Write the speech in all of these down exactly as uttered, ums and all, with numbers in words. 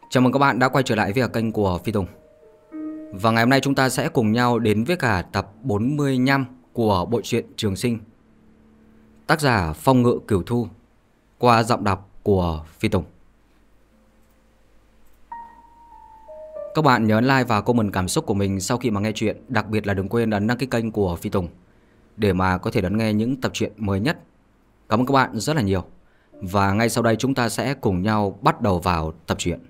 Chào mừng các bạn đã quay trở lại với cả kênh của Phi Tùng. Và ngày hôm nay chúng ta sẽ cùng nhau đến với cả tập bốn mươi lăm của bộ truyện Trường Sinh, tác giả Phong Ngự Cửu Thu, qua giọng đọc của Phi Tùng. Các bạn nhớ like và comment cảm xúc của mình sau khi mà nghe chuyện. Đặc biệt là đừng quên ấn đăng ký kênh của Phi Tùng để mà có thể đón nghe những tập truyện mới nhất. Cảm ơn các bạn rất là nhiều. Và ngay sau đây chúng ta sẽ cùng nhau bắt đầu vào tập truyện.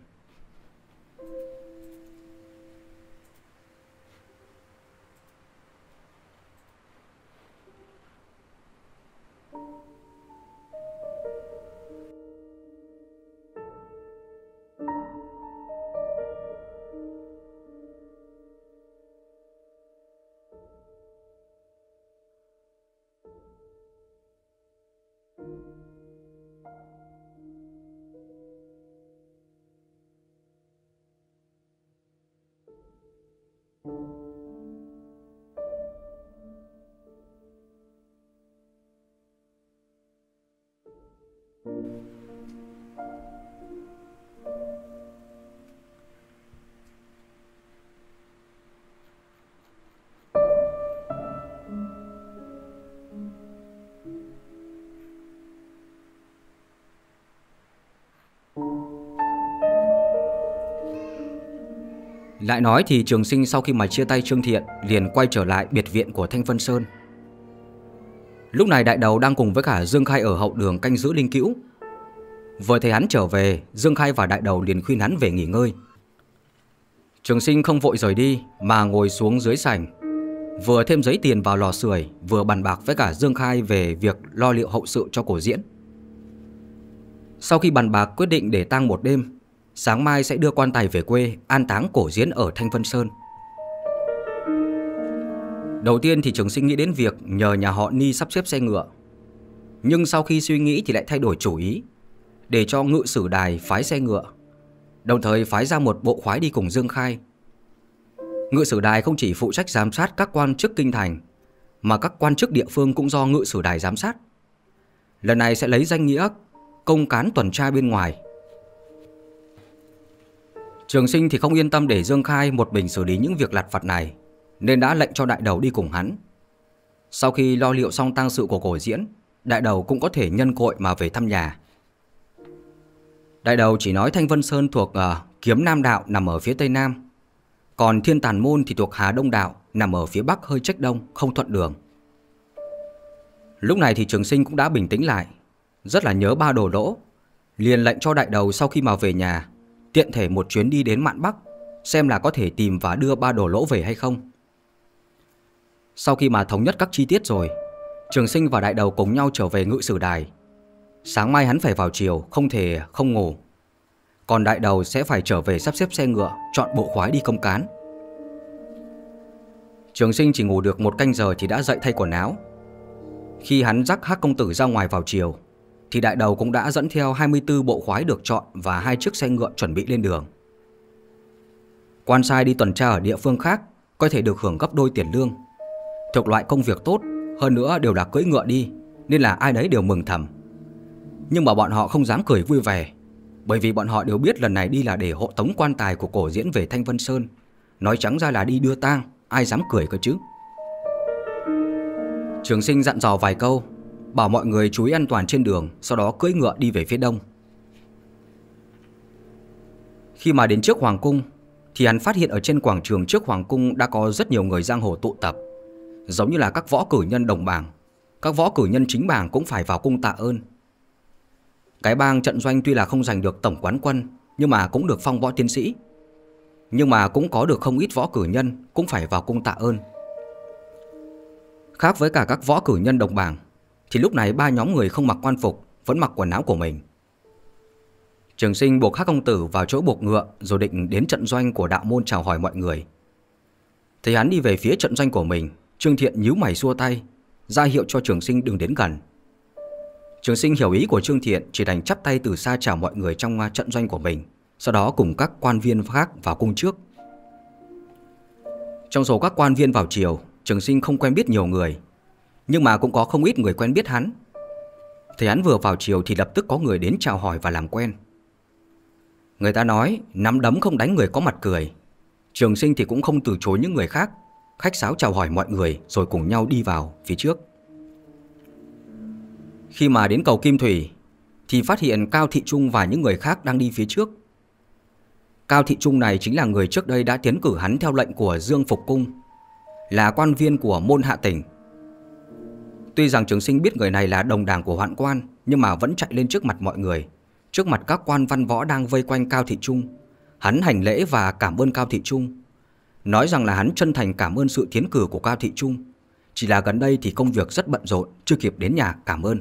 Lại nói thì Trường Sinh sau khi mà chia tay Trương Thiện liền quay trở lại biệt viện của Thanh Vân Sơn. Lúc này đại đầu đang cùng với cả Dương Khai ở hậu đường canh giữ linh cữu. Vừa thấy hắn trở về, Dương Khai và đại đầu liền khuyên hắn về nghỉ ngơi. Trường Sinh không vội rời đi mà ngồi xuống dưới sảnh, vừa thêm giấy tiền vào lò sưởi, vừa bàn bạc với cả Dương Khai về việc lo liệu hậu sự cho cổ diễn. Sau khi bàn bạc quyết định để tang một đêm, sáng mai sẽ đưa quan tài về quê an táng cổ diễn ở Thanh Vân Sơn. Đầu tiên thì Trường Sinh nghĩ đến việc nhờ nhà họ Ni sắp xếp xe ngựa, nhưng sau khi suy nghĩ thì lại thay đổi chủ ý, để cho Ngự Sử Đài phái xe ngựa, đồng thời phái ra một bộ khoái đi cùng Dương Khai. Ngự Sử Đài không chỉ phụ trách giám sát các quan chức kinh thành, mà các quan chức địa phương cũng do Ngự Sử Đài giám sát. Lần này sẽ lấy danh nghĩa công cán tuần tra bên ngoài. Trường Sinh thì không yên tâm để Dương Khai một mình xử lý những việc lặt vặt này, nên đã lệnh cho đại đầu đi cùng hắn. Sau khi lo liệu xong tang sự của cổ diễn, đại đầu cũng có thể nhân cội mà về thăm nhà. Đại đầu chỉ nói Thanh Vân Sơn thuộc uh, Kiếm Nam Đạo nằm ở phía tây nam, còn Thiên Tàn Môn thì thuộc Hà Đông Đạo nằm ở phía bắc hơi trách đông, không thuận đường. Lúc này thì Trường Sinh cũng đã bình tĩnh lại, rất là nhớ Ba Đồ Lỗ, liền lệnh cho đại đầu sau khi mà về nhà tiện thể một chuyến đi đến Mạn Bắc, xem là có thể tìm và đưa Ba Đồ Lỗ về hay không. Sau khi mà thống nhất các chi tiết rồi, Trường Sinh và đại đầu cùng nhau trở về Ngự Sử Đài. Sáng mai hắn phải vào triều, không thể không ngủ. Còn đại đầu sẽ phải trở về sắp xếp xe ngựa, chọn bộ khoái đi công cán. Trường Sinh chỉ ngủ được một canh giờ thì đã dậy thay quần áo. Khi hắn dắt Hắc công tử ra ngoài vào triều, thì đại đầu cũng đã dẫn theo hai mươi tư bộ khoái được chọn và hai chiếc xe ngựa chuẩn bị lên đường. Quan sai đi tuần tra ở địa phương khác có thể được hưởng gấp đôi tiền lương. Thuộc loại công việc tốt, hơn nữa đều là cưỡi ngựa đi, nên là ai đấy đều mừng thầm. Nhưng mà bọn họ không dám cười vui vẻ, bởi vì bọn họ đều biết lần này đi là để hộ tống quan tài của cổ diễn về Thanh Vân Sơn. Nói trắng ra là đi đưa tang, ai dám cười cơ chứ. Trường Sinh dặn dò vài câu, bảo mọi người chú ý an toàn trên đường, sau đó cưỡi ngựa đi về phía đông. Khi mà đến trước Hoàng cung thì hắn phát hiện ở trên quảng trường trước Hoàng cung đã có rất nhiều người giang hồ tụ tập, giống như là các võ cử nhân đồng bảng. Các võ cử nhân chính bảng cũng phải vào cung tạ ơn. Cái bang Trận Doanh tuy là không giành được tổng quán quân, nhưng mà cũng được phong võ tiến sĩ. Nhưng mà cũng có được không ít võ cử nhân cũng phải vào cung tạ ơn. Khác với cả các võ cử nhân đồng bảng, thì lúc này ba nhóm người không mặc quan phục, vẫn mặc quần áo của mình. Trường Sinh buộc Hắc công tử vào chỗ buộc ngựa, rồi định đến trận doanh của đạo môn chào hỏi mọi người. Thấy hắn đi về phía trận doanh của mình, Trương Thiện nhíu mày xua tay, ra hiệu cho Trường Sinh đừng đến gần. Trường Sinh hiểu ý của Trương Thiện, chỉ đành chắp tay từ xa chào mọi người trong trận doanh của mình, sau đó cùng các quan viên khác vào cung trước. Trong số các quan viên vào triều, Trường Sinh không quen biết nhiều người, nhưng mà cũng có không ít người quen biết hắn. Thấy hắn vừa vào triều thì lập tức có người đến chào hỏi và làm quen. Người ta nói nắm đấm không đánh người có mặt cười. Trường Sinh thì cũng không từ chối những người khác, khách sáo chào hỏi mọi người rồi cùng nhau đi vào phía trước. Khi mà đến cầu Kim Thủy thì phát hiện Cao Thị Trung và những người khác đang đi phía trước. Cao Thị Trung này chính là người trước đây đã tiến cử hắn theo lệnh của Dương Phục Cung, là quan viên của môn hạ tỉnh. Tuy rằng Trường Sinh biết người này là đồng đảng của Hoạn Quan, nhưng mà vẫn chạy lên trước mặt mọi người, trước mặt các quan văn võ đang vây quanh Cao Thị Trung. Hắn hành lễ và cảm ơn Cao Thị Trung, nói rằng là hắn chân thành cảm ơn sự tiến cử của Cao Thị Trung, chỉ là gần đây thì công việc rất bận rộn, chưa kịp đến nhà cảm ơn.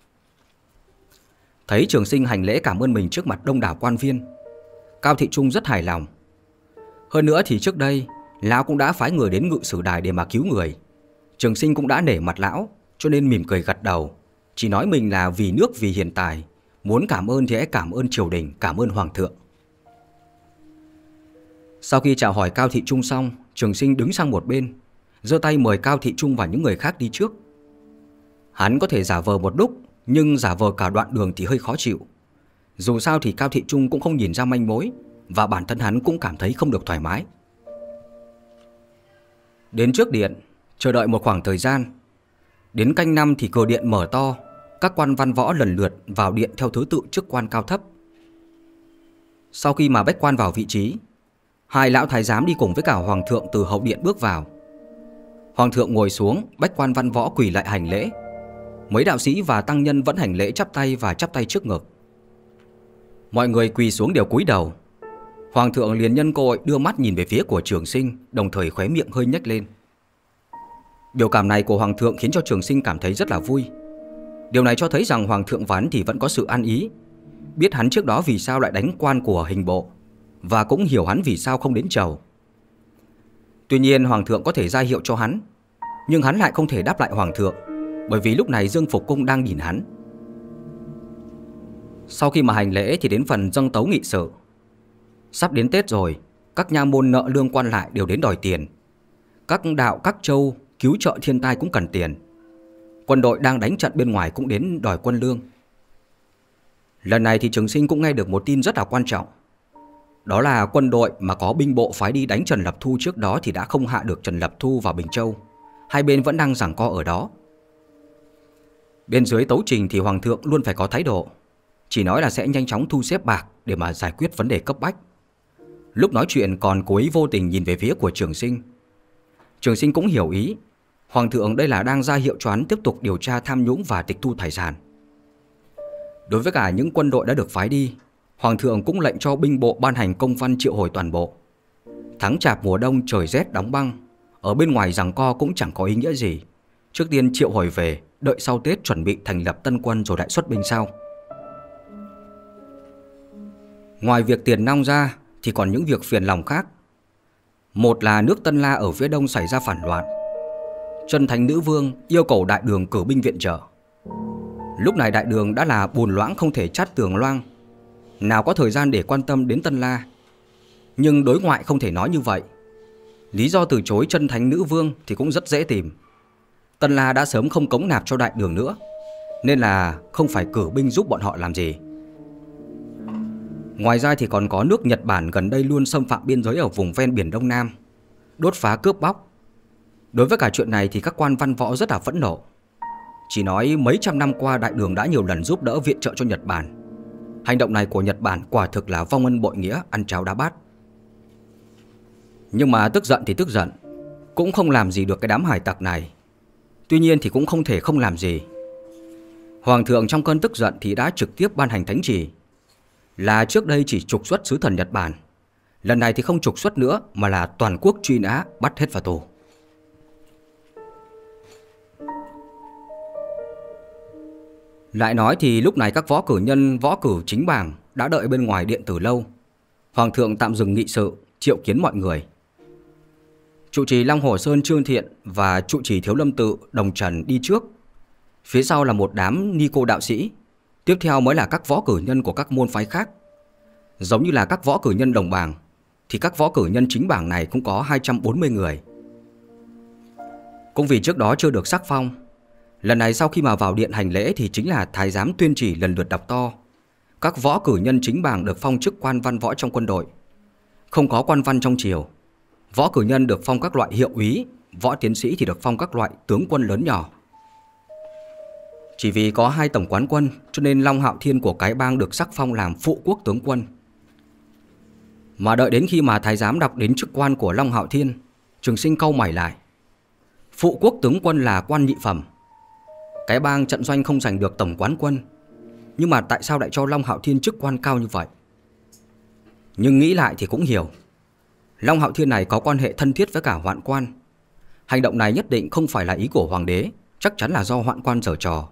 Thấy Trường Sinh hành lễ cảm ơn mình trước mặt đông đảo quan viên, Cao Thị Trung rất hài lòng. Hơn nữa thì trước đây lão cũng đã phái người đến Ngự Sử Đài để mà cứu người. Trường Sinh cũng đã nể mặt lão, cho nên mỉm cười gật đầu, chỉ nói mình là vì nước vì hiền tài, muốn cảm ơn thì hãy cảm ơn triều đình, cảm ơn hoàng thượng. Sau khi chào hỏi Cao Thị Trung xong, Trường Sinh đứng sang một bên, giơ tay mời Cao Thị Trung và những người khác đi trước. Hắn có thể giả vờ một lúc, nhưng giả vờ cả đoạn đường thì hơi khó chịu. Dù sao thì Cao Thị Trung cũng không nhìn ra manh mối, và bản thân hắn cũng cảm thấy không được thoải mái. Đến trước điện, chờ đợi một khoảng thời gian. Đến canh năm thì cửa điện mở to, các quan văn võ lần lượt vào điện theo thứ tự chức quan cao thấp. Sau khi mà bách quan vào vị trí, hai lão thái giám đi cùng với cả hoàng thượng từ hậu điện bước vào. Hoàng thượng ngồi xuống, bách quan văn võ quỳ lại hành lễ. Mấy đạo sĩ và tăng nhân vẫn hành lễ chắp tay và chắp tay trước ngực. Mọi người quỳ xuống đều cúi đầu. Hoàng thượng liền nhân cơ hội đưa mắt nhìn về phía của Trường Sinh, đồng thời khóe miệng hơi nhếch lên. Biểu cảm này của hoàng thượng khiến cho Trường Sinh cảm thấy rất là vui. Điều này cho thấy rằng hoàng thượng và hắn thì vẫn có sự ăn ý, biết hắn trước đó vì sao lại đánh quan của hình bộ, và cũng hiểu hắn vì sao không đến chầu. Tuy nhiên hoàng thượng có thể ra hiệu cho hắn, nhưng hắn lại không thể đáp lại hoàng thượng, bởi vì lúc này Dương Phục Cung đang nhìn hắn. Sau khi mà hành lễ thì đến phần dâng tấu nghị sự. Sắp đến Tết rồi, các nha môn nợ lương quan lại đều đến đòi tiền. Các đạo các châu cứu trợ thiên tai cũng cần tiền. Quân đội đang đánh trận bên ngoài cũng đến đòi quân lương. Lần này thì Trường Sinh cũng nghe được một tin rất là quan trọng. Đó là quân đội mà có binh bộ phái đi đánh Trần Lập Thu trước đó thì đã không hạ được Trần Lập Thu vào Bình Châu. Hai bên vẫn đang giằng co ở đó. Bên dưới tấu trình thì hoàng thượng luôn phải có thái độ, chỉ nói là sẽ nhanh chóng thu xếp bạc để mà giải quyết vấn đề cấp bách. Lúc nói chuyện còn cố ý vô tình nhìn về phía của Trường Sinh. Trường Sinh cũng hiểu ý, hoàng thượng đây là đang ra hiệu cho hắn tiếp tục điều tra tham nhũng và tịch thu tài sản. Đối với cả những quân đội đã được phái đi, hoàng thượng cũng lệnh cho binh bộ ban hành công văn triệu hồi toàn bộ. Tháng chạp mùa đông trời rét đóng băng, ở bên ngoài giằng co cũng chẳng có ý nghĩa gì. Trước tiên triệu hồi về, đợi sau Tết chuẩn bị thành lập tân quân rồi đại xuất binh sau. Ngoài việc tiền nong ra thì còn những việc phiền lòng khác. Một là nước Tân La ở phía đông xảy ra phản loạn. Trân Thánh Nữ Vương yêu cầu đại đường cử binh viện trợ. Lúc này đại đường đã là bùn loãng không thể chát tường loang, nào có thời gian để quan tâm đến Tân La. Nhưng đối ngoại không thể nói như vậy. Lý do từ chối Trân Thánh Nữ Vương thì cũng rất dễ tìm. Tân La đã sớm không cống nạp cho đại đường nữa, nên là không phải cử binh giúp bọn họ làm gì. Ngoài ra thì còn có nước Nhật Bản gần đây luôn xâm phạm biên giới ở vùng ven biển Đông Nam, đốt phá cướp bóc. Đối với cả chuyện này thì các quan văn võ rất là phẫn nộ. Chỉ nói mấy trăm năm qua đại đường đã nhiều lần giúp đỡ viện trợ cho Nhật Bản. Hành động này của Nhật Bản quả thực là vong ân bội nghĩa, ăn cháo đá bát. Nhưng mà tức giận thì tức giận, cũng không làm gì được cái đám hải tặc này. Tuy nhiên thì cũng không thể không làm gì. Hoàng thượng trong cơn tức giận thì đã trực tiếp ban hành thánh chỉ, là trước đây chỉ trục xuất sứ thần Nhật Bản, lần này thì không trục xuất nữa mà là toàn quốc truy nã, bắt hết vào tù. Lại nói thì lúc này các võ cử nhân, võ cử chính bảng đã đợi bên ngoài điện từ lâu. Hoàng thượng tạm dừng nghị sự, triệu kiến mọi người. Trụ trì Long Hồ Sơn Trương Thiện và trụ trì Thiếu Lâm Tự Đồng Trần đi trước. Phía sau là một đám ni cô đạo sĩ. Tiếp theo mới là các võ cử nhân của các môn phái khác. Giống như là các võ cử nhân đồng bảng thì các võ cử nhân chính bảng này cũng có hai trăm bốn mươi người. Cũng vì trước đó chưa được sắc phong, lần này sau khi mà vào điện hành lễ thì chính là thái giám tuyên chỉ lần lượt đọc to. các võ cử nhân chính bảng được phong chức quan văn võ trong quân đội. Không có quan văn trong triều. Võ cử nhân được phong các loại hiệu úy, võ tiến sĩ thì được phong các loại tướng quân lớn nhỏ. Chỉ vì có hai tổng quán quân cho nên Long Hạo Thiên của cái bang được sắc phong làm phụ quốc tướng quân. Mà đợi đến khi mà thái giám đọc đến chức quan của Long Hạo Thiên, Trường Sinh cau mày lại. Phụ quốc tướng quân là quan nhị phẩm. Cái bang trận doanh không giành được tổng quán quân, nhưng mà tại sao lại cho Long Hạo Thiên chức quan cao như vậy? Nhưng nghĩ lại thì cũng hiểu. Long Hạo Thiên này có quan hệ thân thiết với cả Hoạn Quan. Hành động này nhất định không phải là ý của hoàng đế, chắc chắn là do Hoạn Quan giở trò.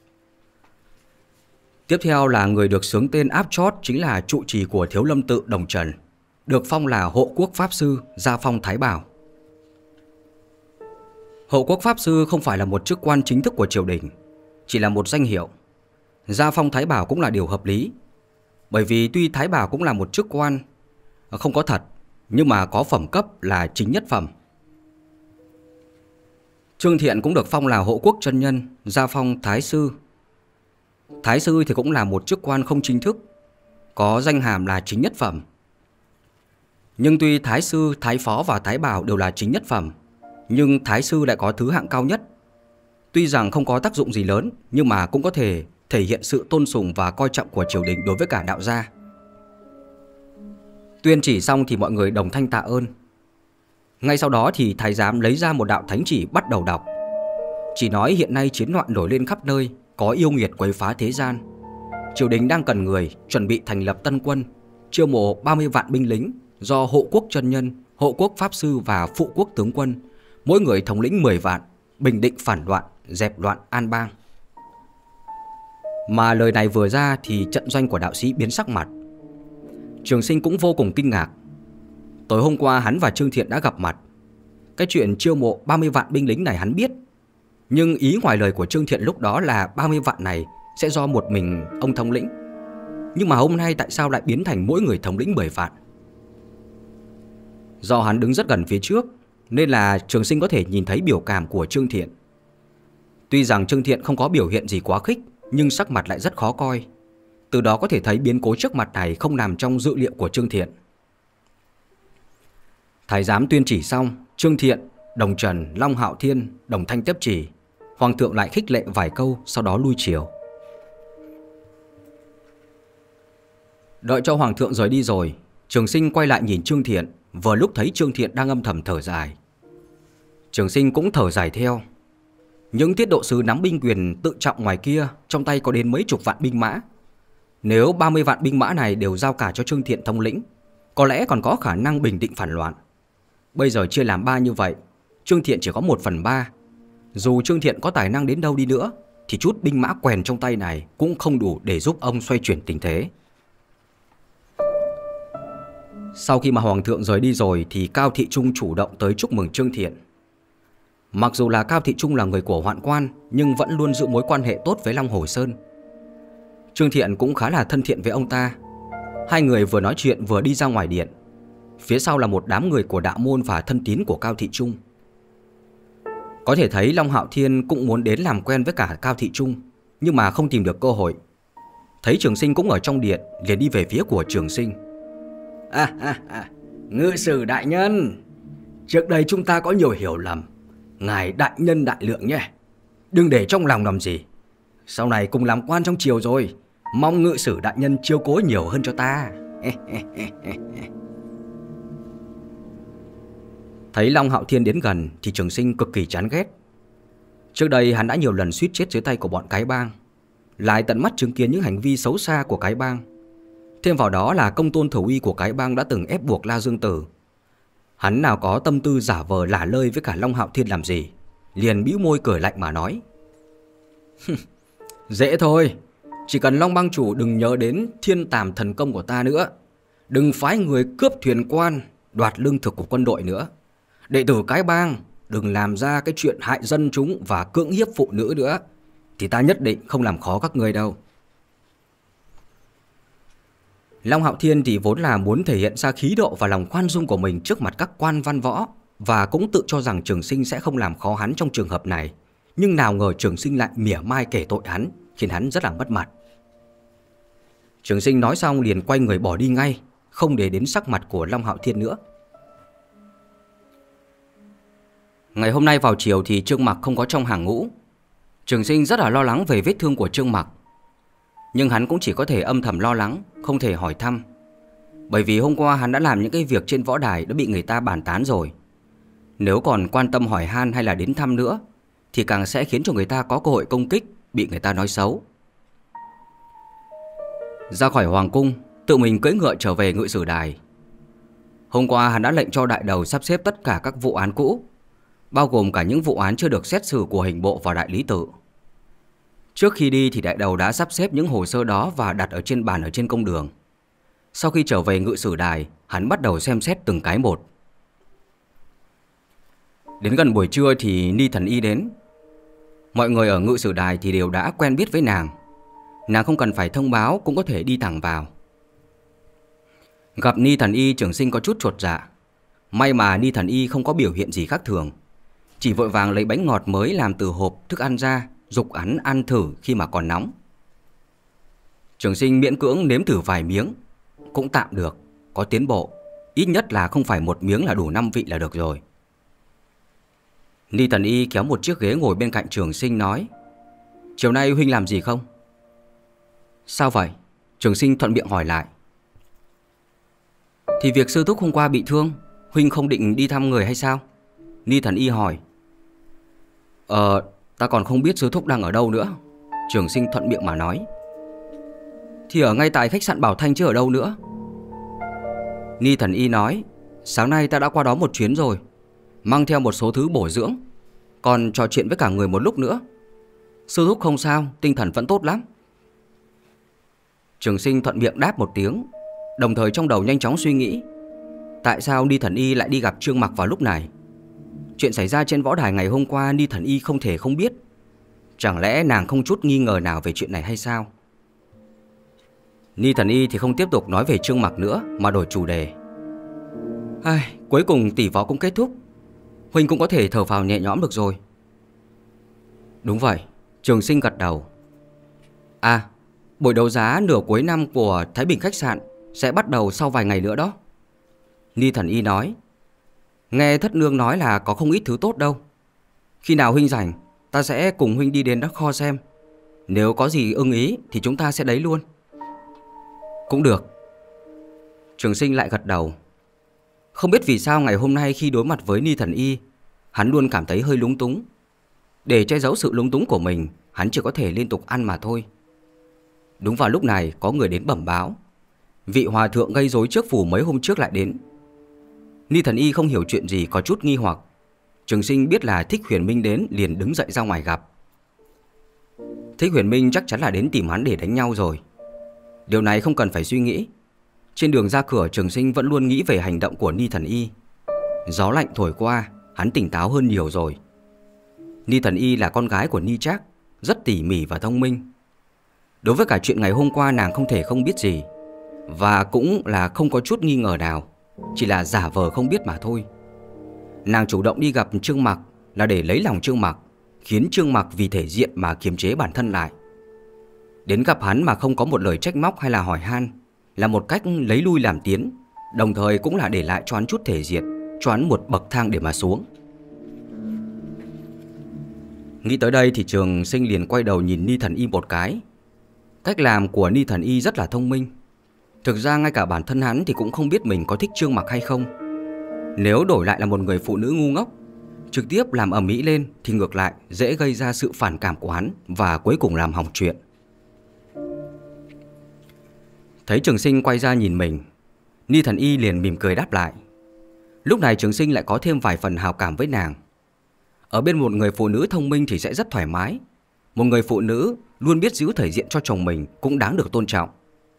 Tiếp theo là người được xướng tên áp chót chính là trụ trì của Thiếu Lâm Tự Đồng Trần, được phong là Hộ Quốc Pháp Sư, gia phong Thái Bảo. Hộ Quốc Pháp Sư không phải là một chức quan chính thức của triều đình, chỉ là một danh hiệu. Gia phong Thái Bảo cũng là điều hợp lý, bởi vì tuy Thái Bảo cũng là một chức quan không có thật, nhưng mà có phẩm cấp là chính nhất phẩm. Trương Thiện cũng được phong là Hộ Quốc chân nhân, gia phong Thái Sư. Thái Sư thì cũng là một chức quan không chính thức, có danh hàm là chính nhất phẩm. Nhưng tuy Thái Sư, Thái Phó và Thái Bảo đều là chính nhất phẩm, nhưng Thái Sư lại có thứ hạng cao nhất. Tuy rằng không có tác dụng gì lớn, nhưng mà cũng có thể thể hiện sự tôn sùng và coi trọng của triều đình đối với cả đạo gia. Tuyên chỉ xong thì mọi người đồng thanh tạ ơn. Ngay sau đó thì thái giám lấy ra một đạo thánh chỉ bắt đầu đọc. Chỉ nói hiện nay chiến loạn nổi lên khắp nơi, có yêu nghiệt quấy phá thế gian. Triều đình đang cần người, chuẩn bị thành lập tân quân, chiêu mộ ba mươi vạn binh lính do Hộ Quốc chân nhân, Hộ Quốc Pháp Sư và Phụ Quốc tướng quân, mỗi người thống lĩnh mười vạn, bình định phản loạn, dẹp loạn an bang. Mà lời này vừa ra thì trận doanh của đạo sĩ biến sắc mặt. Trường Sinh cũng vô cùng kinh ngạc. Tối hôm qua hắn và Trương Thiện đã gặp mặt. Cái chuyện chiêu mộ ba mươi vạn binh lính này hắn biết, nhưng ý ngoài lời của Trương Thiện lúc đó là ba mươi vạn này sẽ do một mình ông thống lĩnh. Nhưng mà hôm nay tại sao lại biến thành mỗi người thống lĩnh mười vạn? Do hắn đứng rất gần phía trước nên là Trường Sinh có thể nhìn thấy biểu cảm của Trương Thiện. Tuy rằng Trương Thiện không có biểu hiện gì quá khích, nhưng sắc mặt lại rất khó coi. Từ đó có thể thấy biến cố trước mặt này không nằm trong dự liệu của Trương Thiện. Thái giám tuyên chỉ xong, Trương Thiện, Đồng Trần, Long Hạo Thiên đồng thanh tiếp chỉ. Hoàng thượng lại khích lệ vài câu, sau đó lui triều. Đợi cho Hoàng thượng rời đi rồi, Trường Sinh quay lại nhìn Trương Thiện. Vừa lúc thấy Trương Thiện đang âm thầm thở dài, Trường Sinh cũng thở dài theo. Những tiết độ sứ nắm binh quyền tự trọng ngoài kia, trong tay có đến mấy chục vạn binh mã. Nếu ba mươi vạn binh mã này đều giao cả cho Trương Thiện thống lĩnh, có lẽ còn có khả năng bình định phản loạn. Bây giờ chia làm ba như vậy, Trương Thiện chỉ có một phần ba. Dù Trương Thiện có tài năng đến đâu đi nữa, thì chút binh mã quèn trong tay này cũng không đủ để giúp ông xoay chuyển tình thế. Sau khi mà Hoàng thượng rời đi rồi thì Cao Thị Trung chủ động tới chúc mừng Trương Thiện. Mặc dù là Cao Thị Trung là người của Hoạn Quan, nhưng vẫn luôn giữ mối quan hệ tốt với Long Hồ Sơn. Trương Thiện cũng khá là thân thiện với ông ta. Hai người vừa nói chuyện vừa đi ra ngoài điện. Phía sau là một đám người của đạo môn và thân tín của Cao Thị Trung. Có thể thấy Long Hạo Thiên cũng muốn đến làm quen với cả Cao Thị Trung, nhưng mà không tìm được cơ hội. Thấy Trường Sinh cũng ở trong điện, liền đi về phía của Trường Sinh. À, à, à, ngự sử đại nhân, trước đây chúng ta có nhiều hiểu lầm. Ngài đại nhân đại lượng nhé, đừng để trong lòng làm gì. Sau này cùng làm quan trong triều rồi, mong ngự sử đại nhân chiếu cố nhiều hơn cho ta. Thấy Long Hạo Thiên đến gần thì Trường Sinh cực kỳ chán ghét. Trước đây hắn đã nhiều lần suýt chết dưới tay của bọn cái bang, lại tận mắt chứng kiến những hành vi xấu xa của cái bang. Thêm vào đó là công tôn thủ uy của cái bang đã từng ép buộc La Dương Tử. Hắn nào có tâm tư giả vờ lả lơi với cả Long Hạo Thiên làm gì, liền bĩu môi cười lạnh mà nói. Dễ thôi, chỉ cần Long bang chủ đừng nhớ đến thiên tàm thần công của ta nữa, đừng phái người cướp thuyền quan, đoạt lương thực của quân đội nữa. Đệ tử cái bang đừng làm ra cái chuyện hại dân chúng và cưỡng hiếp phụ nữ nữa, thì ta nhất định không làm khó các người đâu. Long Hạo Thiên thì vốn là muốn thể hiện ra khí độ và lòng khoan dung của mình trước mặt các quan văn võ, và cũng tự cho rằng Trường Sinh sẽ không làm khó hắn trong trường hợp này. Nhưng nào ngờ Trường Sinh lại mỉa mai kể tội hắn, khiến hắn rất là mất mặt. Trường sinh nói xong liền quay người bỏ đi ngay, không để đến sắc mặt của Long Hạo Thiên nữa. Ngày hôm nay vào chiều thì Trương Mặc không có trong hàng ngũ. Trường sinh rất là lo lắng về vết thương của Trương Mặc, nhưng hắn cũng chỉ có thể âm thầm lo lắng, không thể hỏi thăm. Bởi vì hôm qua hắn đã làm những cái việc trên võ đài đã bị người ta bàn tán rồi. Nếu còn quan tâm hỏi han hay là đến thăm nữa thì càng sẽ khiến cho người ta có cơ hội công kích, bị người ta nói xấu. Ra khỏi hoàng cung, tự mình cưỡi ngựa trở về ngự sử đài. Hôm qua hắn đã lệnh cho đại đầu sắp xếp tất cả các vụ án cũ, bao gồm cả những vụ án chưa được xét xử của hình bộ và đại lý tự. Trước khi đi thì đại đầu đã sắp xếp những hồ sơ đó và đặt ở trên bàn ở trên công đường. Sau khi trở về ngự sử đài, hắn bắt đầu xem xét từng cái một. Đến gần buổi trưa thì Ni Thần Y đến. Mọi người ở ngự sử đài thì đều đã quen biết với nàng. Nàng không cần phải thông báo cũng có thể đi thẳng vào. Gặp Ni Thần Y, Trường sinh có chút chột dạ. May mà Ni Thần Y không có biểu hiện gì khác thường, chỉ vội vàng lấy bánh ngọt mới làm từ hộp thức ăn ra, giục hắn ăn thử khi mà còn nóng. Trường sinh miễn cưỡng nếm thử vài miếng, cũng tạm được, có tiến bộ. Ít nhất là không phải một miếng là đủ năm vị là được rồi. Ni Thần Y kéo một chiếc ghế ngồi bên cạnh Trường sinh nói: Chiều nay huynh làm gì không? Sao vậy? Trường sinh thuận miệng hỏi lại. Thì việc sư thúc hôm qua bị thương, huynh không định đi thăm người hay sao? Ni Thần Y hỏi. Ờ, ta còn không biết sư thúc đang ở đâu nữa. Trường sinh thuận miệng mà nói. Thì ở ngay tại khách sạn Bảo Thanh chứ ở đâu nữa. Ni Thần Y nói: Sáng nay ta đã qua đó một chuyến rồi, mang theo một số thứ bổ dưỡng, còn trò chuyện với cả người một lúc nữa. Sư thúc không sao, tinh thần vẫn tốt lắm. Trường sinh thuận miệng đáp một tiếng, đồng thời trong đầu nhanh chóng suy nghĩ, tại sao Ni Thần Y lại đi gặp Trương Mặc vào lúc này? Chuyện xảy ra trên võ đài ngày hôm qua Ni Thần Y không thể không biết. Chẳng lẽ nàng không chút nghi ngờ nào về chuyện này hay sao? Ni Thần Y thì không tiếp tục nói về Trương Mặc nữa, mà đổi chủ đề. Ai, cuối cùng tỷ võ cũng kết thúc, huynh cũng có thể thở phào nhẹ nhõm được rồi. Đúng vậy, Trường sinh gật đầu. À, buổi đấu giá nửa cuối năm của Thái Bình khách sạn sẽ bắt đầu sau vài ngày nữa đó. Ni Thần Y nói. Nghe thất nương nói là có không ít thứ tốt đâu. Khi nào huynh rảnh, ta sẽ cùng huynh đi đến đó kho xem. Nếu có gì ưng ý thì chúng ta sẽ đấy luôn. Cũng được. Trường sinh lại gật đầu. Không biết vì sao ngày hôm nay khi đối mặt với Ni Thần Y, hắn luôn cảm thấy hơi lúng túng. Để che giấu sự lúng túng của mình, hắn chỉ có thể liên tục ăn mà thôi. Đúng vào lúc này có người đến bẩm báo, vị hòa thượng gây rối trước phủ mấy hôm trước lại đến. Ni Thần Y không hiểu chuyện gì, có chút nghi hoặc. Trường sinh biết là Thích Huyền Minh đến, liền đứng dậy ra ngoài gặp. Thích Huyền Minh chắc chắn là đến tìm hắn để đánh nhau rồi. Điều này không cần phải suy nghĩ. Trên đường ra cửa, Trường sinh vẫn luôn nghĩ về hành động của Ni Thần Y. Gió lạnh thổi qua, hắn tỉnh táo hơn nhiều rồi. Ni Thần Y là con gái của Ni Trác, rất tỉ mỉ và thông minh. Đối với cả chuyện ngày hôm qua nàng không thể không biết gì, và cũng là không có chút nghi ngờ nào, chỉ là giả vờ không biết mà thôi. Nàng chủ động đi gặp Trương Mặc là để lấy lòng Trương Mặc, khiến Trương Mặc vì thể diện mà kiềm chế bản thân lại. Đến gặp hắn mà không có một lời trách móc hay là hỏi han, là một cách lấy lui làm tiến, đồng thời cũng là để lại cho hắn chút thể diện, cho hắn một bậc thang để mà xuống. Nghĩ tới đây thì Trường sinh liền quay đầu nhìn Ni Thần Y một cái. Cách làm của Ni Thần Y rất là thông minh. Thực ra ngay cả bản thân hắn thì cũng không biết mình có thích Trương Mặc hay không. Nếu đổi lại là một người phụ nữ ngu ngốc, trực tiếp làm ầm ĩ lên thì ngược lại dễ gây ra sự phản cảm của hắn, và cuối cùng làm hỏng chuyện. Thấy Trường sinh quay ra nhìn mình, Ni Thần Y liền mỉm cười đáp lại. Lúc này Trường sinh lại có thêm vài phần hào cảm với nàng. Ở bên một người phụ nữ thông minh thì sẽ rất thoải mái. Một người phụ nữ luôn biết giữ thể diện cho chồng mình cũng đáng được tôn trọng.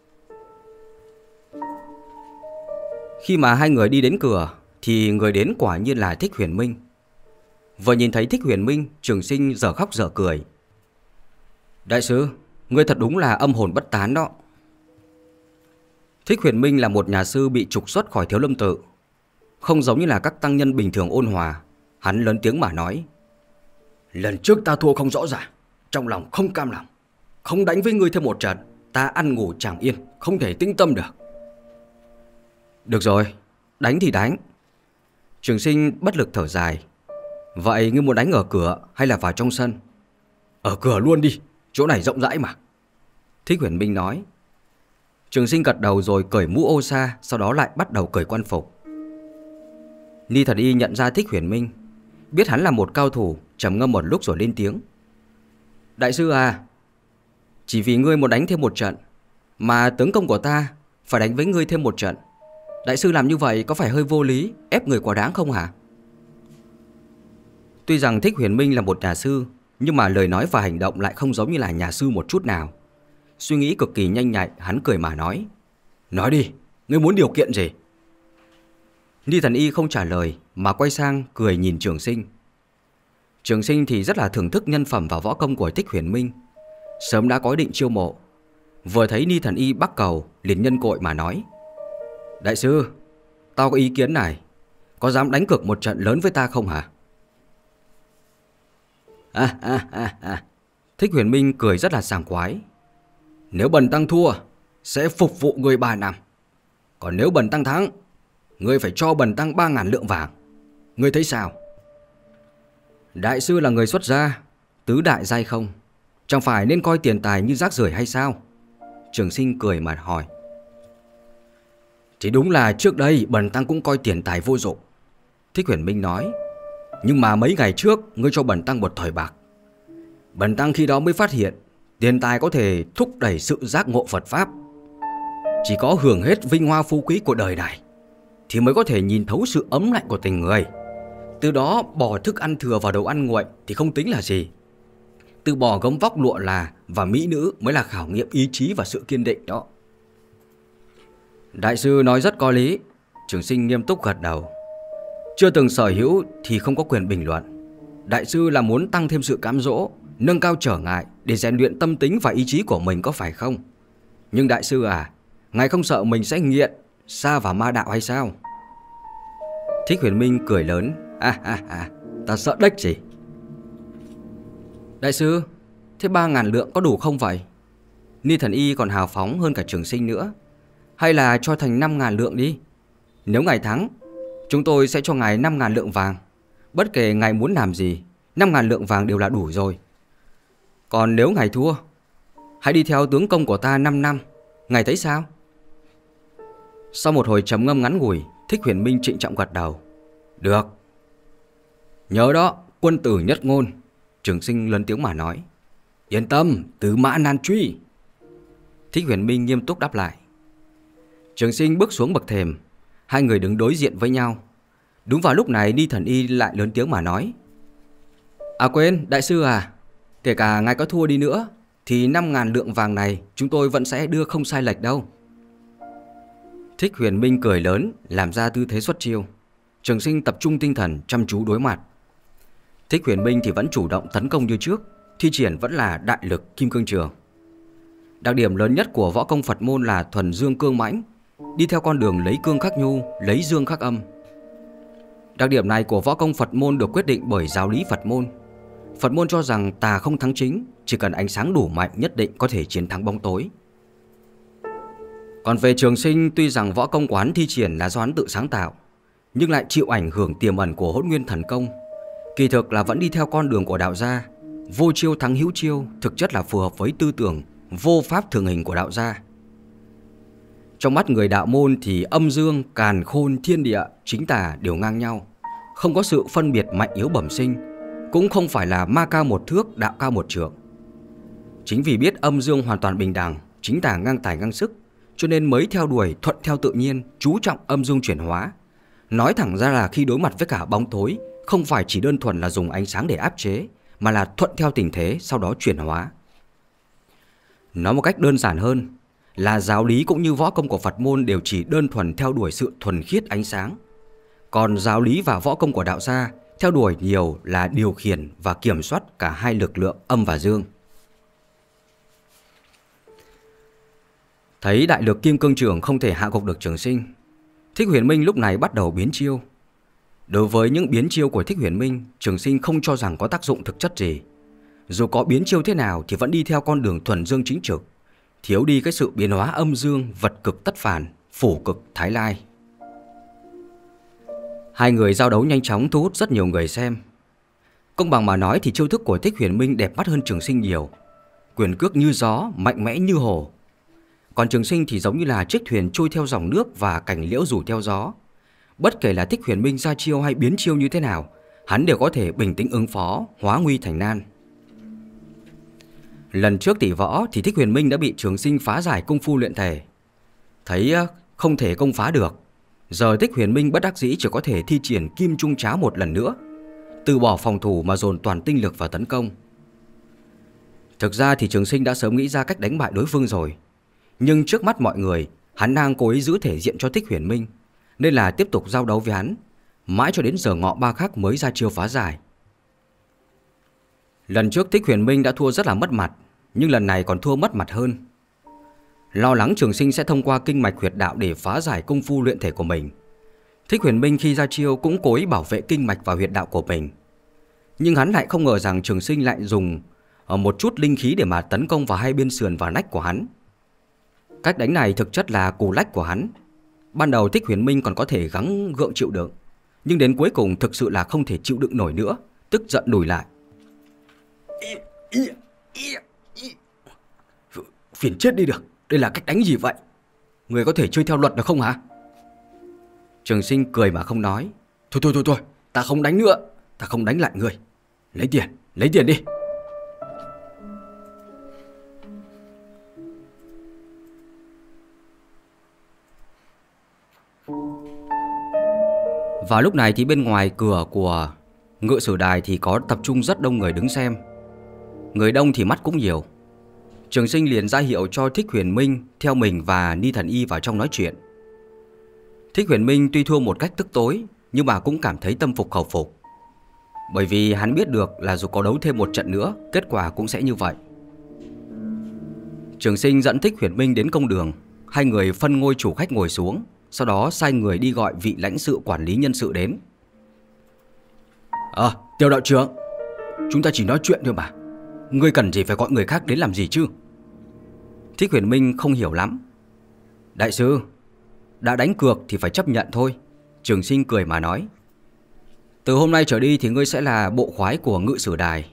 Khi mà hai người đi đến cửa thì người đến quả nhiên là Thích Huyền Minh. Vừa nhìn thấy Thích Huyền Minh, Trường sinh dở khóc dở cười. Đại sư, ngươi thật đúng là âm hồn bất tán đó. Thích Huyền Minh là một nhà sư bị trục xuất khỏi Thiếu Lâm Tự. Không giống như là các tăng nhân bình thường ôn hòa. Hắn lớn tiếng mà nói. Lần trước ta thua không rõ ràng, trong lòng không cam lòng, không đánh với ngươi thêm một trận, ta ăn ngủ chẳng yên, không thể tĩnh tâm được. Được rồi, đánh thì đánh. Trường Sinh bất lực thở dài. Vậy ngươi muốn đánh ở cửa hay là vào trong sân? Ở cửa luôn đi, chỗ này rộng rãi mà. Thích Huyền Minh nói. Trường Sinh gật đầu rồi cởi mũ ô sa, sau đó lại bắt đầu cởi quan phục. Ni Thần Y nhận ra Thích Huyền Minh, biết hắn là một cao thủ, trầm ngâm một lúc rồi lên tiếng. Đại sư à, chỉ vì ngươi muốn đánh thêm một trận mà tướng công của ta phải đánh với ngươi thêm một trận. Đại sư làm như vậy có phải hơi vô lý, ép người quá đáng không hả? Tuy rằng Thích Huyền Minh là một nhà sư, nhưng mà lời nói và hành động lại không giống như là nhà sư một chút nào. Suy nghĩ cực kỳ nhanh nhạy, hắn cười mà nói. Nói đi, ngươi muốn điều kiện gì? Ni Thần Y không trả lời mà quay sang cười nhìn Trường Sinh. Trường Sinh thì rất là thưởng thức nhân phẩm và võ công của Thích Huyền Minh, sớm đã có ý định chiêu mộ. Vừa thấy Ni Thần Y bắt cầu, liền nhân cội mà nói. Đại sư, tao có ý kiến này, có dám đánh cược một trận lớn với ta không hả? À, à, à, à. Thích Huyền Minh cười rất là sảng khoái. Nếu bần tăng thua, sẽ phục vụ người ba năm. Còn nếu bần tăng thắng, ngươi phải cho bần tăng ba ngàn lượng vàng. Ngươi thấy sao? Đại sư là người xuất gia, tứ đại giai không, chẳng phải nên coi tiền tài như rác rưởi hay sao? Trường Sinh cười mà hỏi. Thì đúng là trước đây bần tăng cũng coi tiền tài vô dụng, Thích Huyền Minh nói. Nhưng mà mấy ngày trước ngươi cho bần tăng một thỏi bạc. Bần tăng khi đó mới phát hiện tiền tài có thể thúc đẩy sự giác ngộ Phật Pháp. Chỉ có hưởng hết vinh hoa phú quý của đời này thì mới có thể nhìn thấu sự ấm lạnh của tình người. Từ đó bỏ thức ăn thừa vào đồ ăn nguội thì không tính là gì. Từ bỏ gấm vóc lụa là và mỹ nữ mới là khảo nghiệm ý chí và sự kiên định đó. Đại sư nói rất có lý. Trường Sinh nghiêm túc gật đầu. Chưa từng sở hữu thì không có quyền bình luận. Đại sư là muốn tăng thêm sự cám dỗ, nâng cao trở ngại để rèn luyện tâm tính và ý chí của mình, có phải không? Nhưng đại sư à, ngài không sợ mình sẽ nghiện, sa vào ma đạo hay sao? Thích Huyền Minh cười lớn. À, à, à, ta sợ đếch gì. Đại sư, thế ba ngàn lượng có đủ không vậy? Ni Thần Y còn hào phóng hơn cả Trường Sinh nữa. Hay là cho thành năm ngàn lượng đi. Nếu ngài thắng, chúng tôi sẽ cho ngài năm ngàn lượng vàng. Bất kể ngài muốn làm gì, năm ngàn lượng vàng đều là đủ rồi. Còn nếu ngài thua, hãy đi theo tướng công của ta năm năm. Ngài thấy sao? Sau một hồi trầm ngâm ngắn ngủi, Thích Huyền Minh trịnh trọng gật đầu. Được. Nhớ đó, quân tử nhất ngôn. Trường Sinh lớn tiếng mà nói. Yên tâm, tứ mã nan truy. Thích Huyền Minh nghiêm túc đáp lại. Trường Sinh bước xuống bậc thềm. Hai người đứng đối diện với nhau. Đúng vào lúc này Ni Thần Y lại lớn tiếng mà nói. À quên, đại sư à, kể cả ngài có thua đi nữa thì năm ngàn lượng vàng này chúng tôi vẫn sẽ đưa không sai lệch đâu. Thích Huyền Minh cười lớn, làm ra tư thế xuất chiêu. Trường Sinh tập trung tinh thần, chăm chú đối mặt. Thích Huyền Minh thì vẫn chủ động tấn công như trước, thi triển vẫn là đại lực kim cương trường. Đặc điểm lớn nhất của võ công Phật môn là thuần dương cương mãnh, đi theo con đường lấy cương khắc nhu, lấy dương khắc âm. Đặc điểm này của võ công Phật môn được quyết định bởi giáo lý Phật môn. Phật môn cho rằng tà không thắng chính, chỉ cần ánh sáng đủ mạnh nhất định có thể chiến thắng bóng tối. Còn về Trường Sinh, tuy rằng võ công quán thi triển là do hắn tự sáng tạo, nhưng lại chịu ảnh hưởng tiềm ẩn của Hỗn Nguyên Thần Công. Kỳ thực là vẫn đi theo con đường của đạo gia, vô chiêu thắng hữu chiêu, thực chất là phù hợp với tư tưởng vô pháp thường hình của đạo gia. Trong mắt người đạo môn thì âm dương, càn khôn, thiên địa, chính tà đều ngang nhau, không có sự phân biệt mạnh yếu bẩm sinh, cũng không phải là ma cao một thước, đạo cao một trượng. Chính vì biết âm dương hoàn toàn bình đẳng, chính tà ngang tài ngang sức, cho nên mới theo đuổi thuận theo tự nhiên, chú trọng âm dương chuyển hóa. Nói thẳng ra là khi đối mặt với cả bóng tối, không phải chỉ đơn thuần là dùng ánh sáng để áp chế, mà là thuận theo tình thế, sau đó chuyển hóa. Nói một cách đơn giản hơn, là giáo lý cũng như võ công của Phật môn đều chỉ đơn thuần theo đuổi sự thuần khiết ánh sáng. Còn giáo lý và võ công của đạo gia theo đuổi nhiều là điều khiển và kiểm soát cả hai lực lượng âm và dương. Thấy đại lực kim cương trường không thể hạ gục được Trường Sinh, Thích Huyền Minh lúc này bắt đầu biến chiêu. Đối với những biến chiêu của Thích Huyền Minh, Trường Sinh không cho rằng có tác dụng thực chất gì. Dù có biến chiêu thế nào thì vẫn đi theo con đường thuần dương chính trực, thiếu đi cái sự biến hóa âm dương vật cực tất phản, phủ cực thái lai. Hai người giao đấu nhanh chóng thu hút rất nhiều người xem. Công bằng mà nói thì chiêu thức của Thích Huyền Minh đẹp mắt hơn Trường Sinh nhiều. Quyền cước như gió, mạnh mẽ như hổ. Còn Trường Sinh thì giống như là chiếc thuyền trôi theo dòng nước và cành liễu rủ theo gió. Bất kể là Thích Huyền Minh ra chiêu hay biến chiêu như thế nào, hắn đều có thể bình tĩnh ứng phó, hóa nguy thành nan. Lần trước tỷ võ thì Thích Huyền Minh đã bị Trường Sinh phá giải công phu luyện thể. Thấy không thể công phá được, giờ Thích Huyền Minh bất đắc dĩ chỉ có thể thi triển kim trung cháo một lần nữa, từ bỏ phòng thủ mà dồn toàn tinh lực vào tấn công. Thực ra thì Trường Sinh đã sớm nghĩ ra cách đánh bại đối phương rồi, nhưng trước mắt mọi người, hắn đang cố ý giữ thể diện cho Thích Huyền Minh, nên là tiếp tục giao đấu với hắn, mãi cho đến giờ ngọ ba khắc mới ra chiêu phá giải. Lần trước Thích Huyền Minh đã thua rất là mất mặt, nhưng lần này còn thua mất mặt hơn. Lo lắng Trường Sinh sẽ thông qua kinh mạch huyệt đạo để phá giải công phu luyện thể của mình, Thích Huyền Minh khi ra chiêu cũng cố ý bảo vệ kinh mạch và huyệt đạo của mình. Nhưng hắn lại không ngờ rằng Trường Sinh lại dùng một chút linh khí để mà tấn công vào hai bên sườn và nách của hắn. Cách đánh này thực chất là cù lách của hắn. Ban đầu Thích Huyền Minh còn có thể gắng gượng chịu đựng, nhưng đến cuối cùng thực sự là không thể chịu đựng nổi nữa, tức giận lùi lại. Phiền chết đi được, đây là cách đánh gì vậy? Người có thể chơi theo luật được không hả? Trường Sinh cười mà không nói. Thôi thôi thôi thôi, ta không đánh nữa, ta không đánh lại người. Lấy tiền, lấy tiền đi. Vào lúc này thì bên ngoài cửa của Ngự Sử Đài thì có tập trung rất đông người đứng xem. Người đông thì mắt cũng nhiều. Trường Sinh liền ra hiệu cho Thích Huyền Minh theo mình và Ni Thần Y vào trong nói chuyện. Thích Huyền Minh tuy thua một cách tức tối, nhưng mà cũng cảm thấy tâm phục khẩu phục, bởi vì hắn biết được là dù có đấu thêm một trận nữa, kết quả cũng sẽ như vậy. Trường Sinh dẫn Thích Huyền Minh đến công đường. Hai người phân ngôi chủ khách ngồi xuống, sau đó sai người đi gọi vị lãnh sự quản lý nhân sự đến. Ờ, à, Tiêu đạo trưởng, chúng ta chỉ nói chuyện thôi mà, ngươi cần gì phải gọi người khác đến làm gì chứ? Thích Huyền Minh không hiểu lắm. Đại sư, đã đánh cược thì phải chấp nhận thôi. Trường Sinh cười mà nói. Từ hôm nay trở đi thì ngươi sẽ là bộ khoái của Ngự Sử Đài.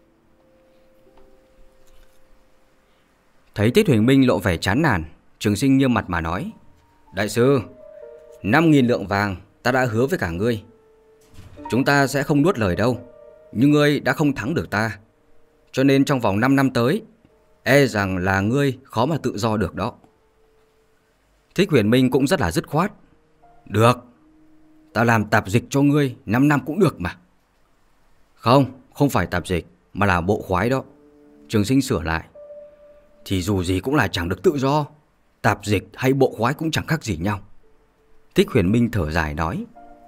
Thấy Thích Huyền Minh lộ vẻ chán nản, Trường Sinh nghiêm mặt mà nói. Đại sư, năm nghìn lượng vàng ta đã hứa với cả ngươi. Chúng ta sẽ không nuốt lời đâu, nhưng ngươi đã không thắng được ta, cho nên trong vòng năm năm tới, e rằng là ngươi khó mà tự do được đó. Thích Huyền Minh cũng rất là dứt khoát. Được, ta làm tạp dịch cho ngươi năm năm cũng được mà. Không, không phải tạp dịch, mà là bộ khoái đó. Trường Sinh sửa lại. Thì dù gì cũng là chẳng được tự do, tạp dịch hay bộ khoái cũng chẳng khác gì nhau. Thích Huyền Minh thở dài nói.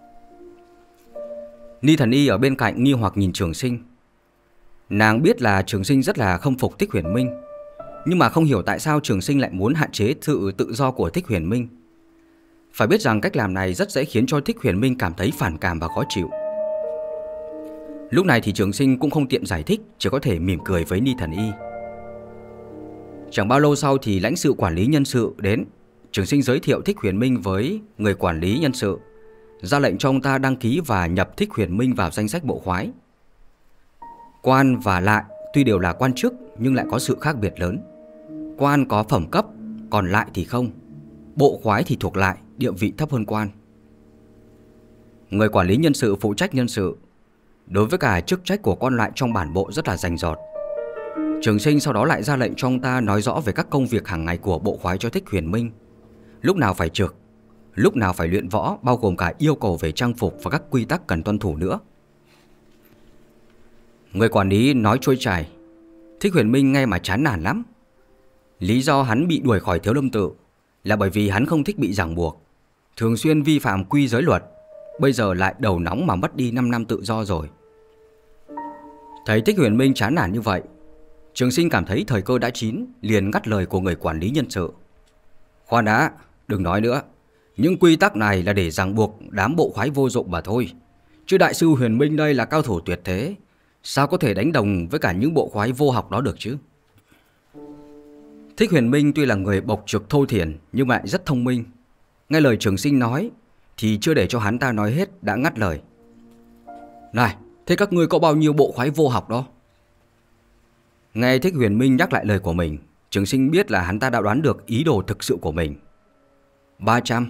Ni Thần Y ở bên cạnh nghi hoặc nhìn Trường Sinh. Nàng biết là Trường Sinh rất là khâm phục Thích Huyền Minh, nhưng mà không hiểu tại sao Trường Sinh lại muốn hạn chế sự tự do của Thích Huyền Minh. Phải biết rằng cách làm này rất dễ khiến cho Thích Huyền Minh cảm thấy phản cảm và khó chịu. Lúc này thì Trường Sinh cũng không tiện giải thích, chỉ có thể mỉm cười với Ni Thần Y. Chẳng bao lâu sau thì lãnh sự quản lý nhân sự đến. Trường Sinh giới thiệu Thích Huyền Minh với người quản lý nhân sự, ra lệnh cho ông ta đăng ký và nhập Thích Huyền Minh vào danh sách bộ khoái. Quan và lại tuy đều là quan chức nhưng lại có sự khác biệt lớn. Quan có phẩm cấp, còn lại thì không. Bộ khoái thì thuộc lại, địa vị thấp hơn quan. Người quản lý nhân sự phụ trách nhân sự, đối với cả chức trách của quan lại trong bản bộ rất là rành rọt. Trường Sinh sau đó lại ra lệnh cho ông ta nói rõ về các công việc hàng ngày của bộ khoái cho Thích Huyền Minh. Lúc nào phải trực, lúc nào phải luyện võ, bao gồm cả yêu cầu về trang phục và các quy tắc cần tuân thủ nữa. Người quản lý nói trôi chảy, Thích Huyền Minh nghe mà chán nản lắm. Lý do hắn bị đuổi khỏi Thiếu Lâm Tự là bởi vì hắn không thích bị ràng buộc, thường xuyên vi phạm quy giới luật. Bây giờ lại đầu nóng mà mất đi năm năm tự do rồi. Thấy Thích Huyền Minh chán nản như vậy, Trường Sinh cảm thấy thời cơ đã chín, liền ngắt lời của người quản lý nhân sự. Khoan đã, đừng nói nữa. Những quy tắc này là để ràng buộc đám bộ khoái vô dụng mà thôi. Chứ đại sư Huyền Minh đây là cao thủ tuyệt thế, sao có thể đánh đồng với cả những bộ khoái vô học đó được chứ? Thích Huyền Minh tuy là người bộc trực thô thiển nhưng lại rất thông minh. Nghe lời Trường Sinh nói thì chưa để cho hắn ta nói hết đã ngắt lời. Này, thế các ngươi có bao nhiêu bộ khoái vô học đó? Nghe Thích Huyền Minh nhắc lại lời của mình, Trường Sinh biết là hắn ta đã đoán được ý đồ thực sự của mình. Ba trăm.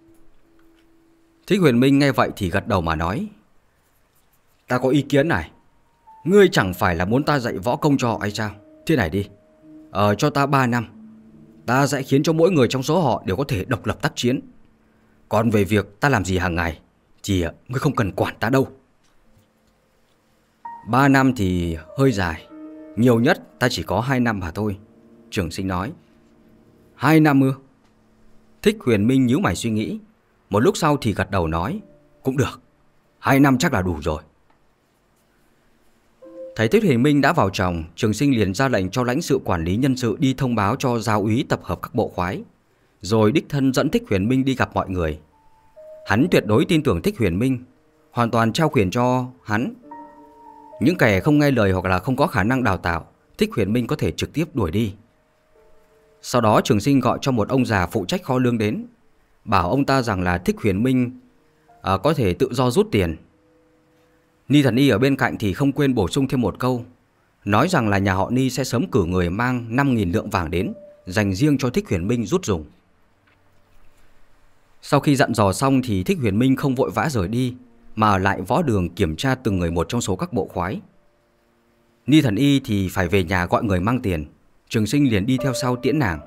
Thích Huyền Minh nghe vậy thì gật đầu mà nói. Ta có ý kiến này. Ngươi chẳng phải là muốn ta dạy võ công cho họ hay sao? Thế này đi, Ờ cho ta ba năm, ta sẽ khiến cho mỗi người trong số họ đều có thể độc lập tác chiến. Còn về việc ta làm gì hàng ngày thì ngươi không cần quản ta đâu. Ba năm thì hơi dài, nhiều nhất ta chỉ có hai năm mà thôi, Trường Sinh nói. Hai năm ư? Thích Huyền Minh nhíu mày suy nghĩ, một lúc sau thì gật đầu nói. Cũng được, hai năm chắc là đủ rồi. Thấy Thích Huyền Minh đã vào trong, Trường Sinh liền ra lệnh cho lãnh sự quản lý nhân sự đi thông báo cho giáo úy tập hợp các bộ khoái, rồi đích thân dẫn Thích Huyền Minh đi gặp mọi người. Hắn tuyệt đối tin tưởng Thích Huyền Minh, hoàn toàn trao quyền cho hắn. Những kẻ không nghe lời hoặc là không có khả năng đào tạo, Thích Huyền Minh có thể trực tiếp đuổi đi. Sau đó Trường Sinh gọi cho một ông già phụ trách kho lương đến, bảo ông ta rằng là Thích Huyền Minh à, có thể tự do rút tiền. Ni Thần Y ở bên cạnh thì không quên bổ sung thêm một câu, nói rằng là nhà họ Ni sẽ sớm cử người mang năm nghìn lượng vàng đến, dành riêng cho Thích Huyền Minh rút dùng. Sau khi dặn dò xong thì Thích Huyền Minh không vội vã rời đi, mà ở lại võ đường kiểm tra từng người một trong số các bộ khoái. Ni Thần Y thì phải về nhà gọi người mang tiền, Trường Sinh liền đi theo sau tiễn nàng.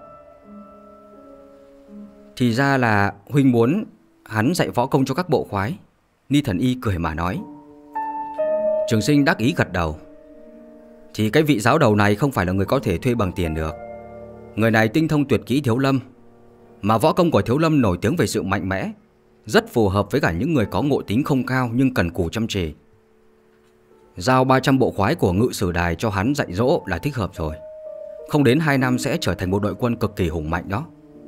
Thì ra là huynh muốn hắn dạy võ công cho các bộ khoái, Ni Thần Y cười mà nói. Trường Sinh đắc ý gật đầu. Thì cái vị giáo đầu này không phải là người có thể thuê bằng tiền được. Người này tinh thông tuyệt kỹ Thiếu Lâm, mà võ công của Thiếu Lâm nổi tiếng về sự mạnh mẽ, rất phù hợp với cả những người có ngộ tính không cao nhưng cần cù chăm chỉ. Giao ba trăm bộ khoái của Ngự Sử Đài cho hắn dạy dỗ là thích hợp rồi. Không đến hai năm sẽ trở thành một đội quân cực kỳ hùng mạnh đó.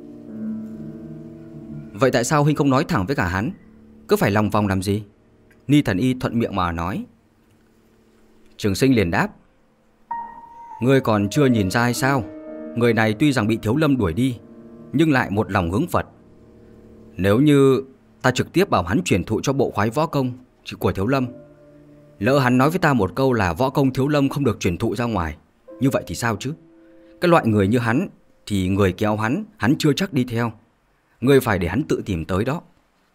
Vậy tại sao huynh không nói thẳng với cả hắn, cứ phải lòng vòng làm gì? Ni Thần Y thuận miệng mà nói. Trường Sinh liền đáp. Ngươi còn chưa nhìn ra hay sao? Người này tuy rằng bị Thiếu Lâm đuổi đi, nhưng lại một lòng hướng Phật. Nếu như ta trực tiếp bảo hắn truyền thụ cho bộ khoái võ công của Thiếu Lâm, lỡ hắn nói với ta một câu là võ công Thiếu Lâm không được truyền thụ ra ngoài, như vậy thì sao chứ? Cái loại người như hắn thì người kéo hắn, hắn chưa chắc đi theo. Ngươi phải để hắn tự tìm tới đó.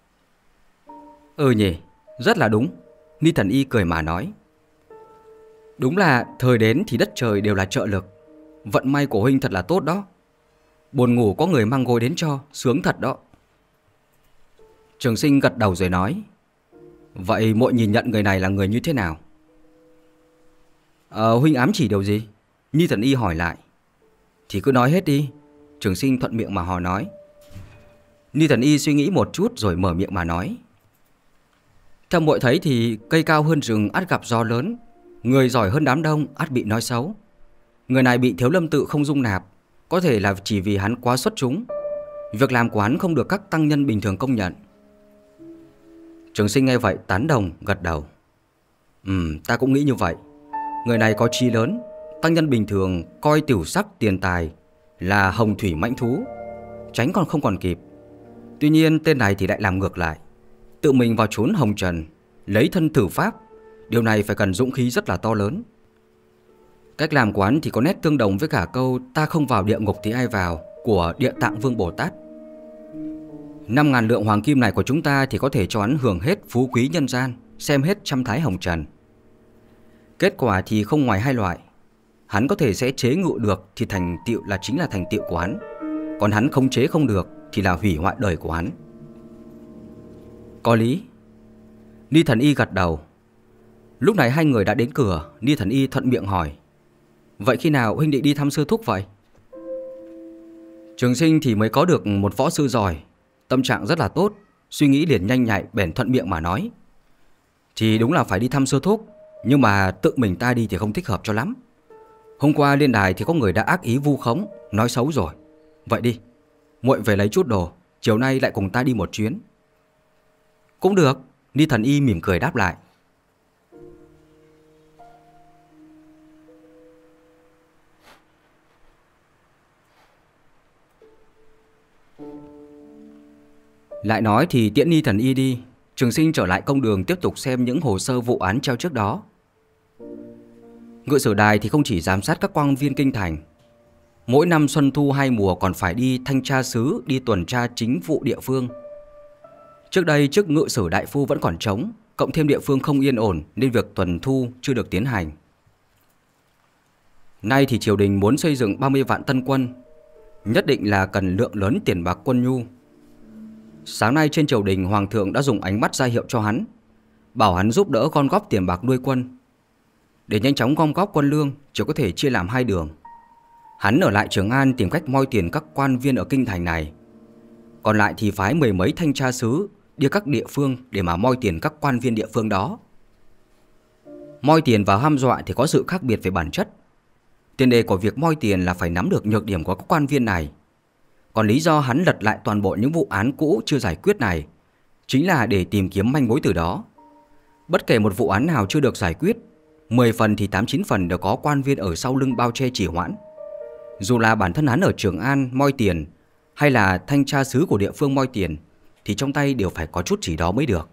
Ừ nhỉ, rất là đúng, Ni Thần Y cười mà nói. Đúng là thời đến thì đất trời đều là trợ lực. Vận may của huynh thật là tốt đó. Buồn ngủ có người mang gối đến cho, sướng thật đó. Trường Sinh gật đầu rồi nói. Vậy muội nhìn nhận người này là người như thế nào? Ờ, huynh ám chỉ điều gì? Ni Thần Y hỏi lại. Thì cứ nói hết đi, Trường Sinh thuận miệng mà họ nói. Ni Thần Y suy nghĩ một chút rồi mở miệng mà nói. Theo muội thấy thì cây cao hơn rừng ắt gặp gió lớn, người giỏi hơn đám đông ắt bị nói xấu. Người này bị Thiếu Lâm tự không dung nạp, có thể là chỉ vì hắn quá xuất chúng. Việc làm của hắn không được các tăng nhân bình thường công nhận. Trường Sinh nghe vậy tán đồng gật đầu. Ừ, ta cũng nghĩ như vậy. Người này có chí lớn, tăng nhân bình thường coi tiểu sắc tiền tài là hồng thủy mãnh thú, tránh còn không còn kịp. Tuy nhiên tên này thì lại làm ngược lại, tự mình vào trốn hồng trần, lấy thân thử pháp. Điều này phải cần dũng khí rất là to lớn. Cách làm của hắn thì có nét tương đồng với cả câu ta không vào địa ngục thì ai vào của Địa Tạng Vương Bồ Tát. Năm ngàn lượng hoàng kim này của chúng ta thì có thể cho hắn hưởng hết phú quý nhân gian, xem hết trăm thái hồng trần. Kết quả thì không ngoài hai loại. Hắn có thể sẽ chế ngự được thì thành tựu là chính là thành tựu của hắn, còn hắn không chế không được thì là hủy hoại đời của hắn. Có lý. Ni Thần Y gật đầu. Lúc này hai người đã đến cửa, Ni Thần Y thuận miệng hỏi. Vậy khi nào huynh định đi thăm sư thúc vậy? Trường Sinh thì mới có được một võ sư giỏi, tâm trạng rất là tốt, suy nghĩ liền nhanh nhạy bèn thuận miệng mà nói. Thì đúng là phải đi thăm sư thúc, nhưng mà tự mình ta đi thì không thích hợp cho lắm. Hôm qua lên đài thì có người đã ác ý vu khống, nói xấu rồi. Vậy đi, muội về lấy chút đồ, chiều nay lại cùng ta đi một chuyến. Cũng được, Ni Thần Y mỉm cười đáp lại. Lại nói thì tiễn Ni Thần Y đi, Trường Sinh trở lại công đường tiếp tục xem những hồ sơ vụ án treo trước đó. Ngự sử đài thì không chỉ giám sát các quan viên kinh thành, mỗi năm xuân thu hai mùa còn phải đi thanh tra xứ, đi tuần tra chính vụ địa phương. Trước đây chức ngự sử đại phu vẫn còn trống, cộng thêm địa phương không yên ổn nên việc tuần thu chưa được tiến hành. Nay thì triều đình muốn xây dựng ba mươi vạn tân quân, nhất định là cần lượng lớn tiền bạc quân nhu. Sáng nay trên triều đình, hoàng thượng đã dùng ánh mắt ra hiệu cho hắn, bảo hắn giúp đỡ gom góp tiền bạc nuôi quân. Để nhanh chóng gom góp quân lương, chỉ có thể chia làm hai đường. Hắn ở lại Trường An tìm cách moi tiền các quan viên ở kinh thành này, còn lại thì phái mười mấy thanh tra sứ đi các địa phương để mà moi tiền các quan viên địa phương đó. Moi tiền và hăm dọa thì có sự khác biệt về bản chất. Tiền đề của việc moi tiền là phải nắm được nhược điểm của các quan viên này. Còn lý do hắn lật lại toàn bộ những vụ án cũ chưa giải quyết này chính là để tìm kiếm manh mối từ đó. Bất kể một vụ án nào chưa được giải quyết, mười phần thì tám chín phần đều có quan viên ở sau lưng bao che trì hoãn. Dù là bản thân hắn ở Trường An moi tiền hay là thanh tra sứ của địa phương moi tiền thì trong tay đều phải có chút chỉ đó mới được.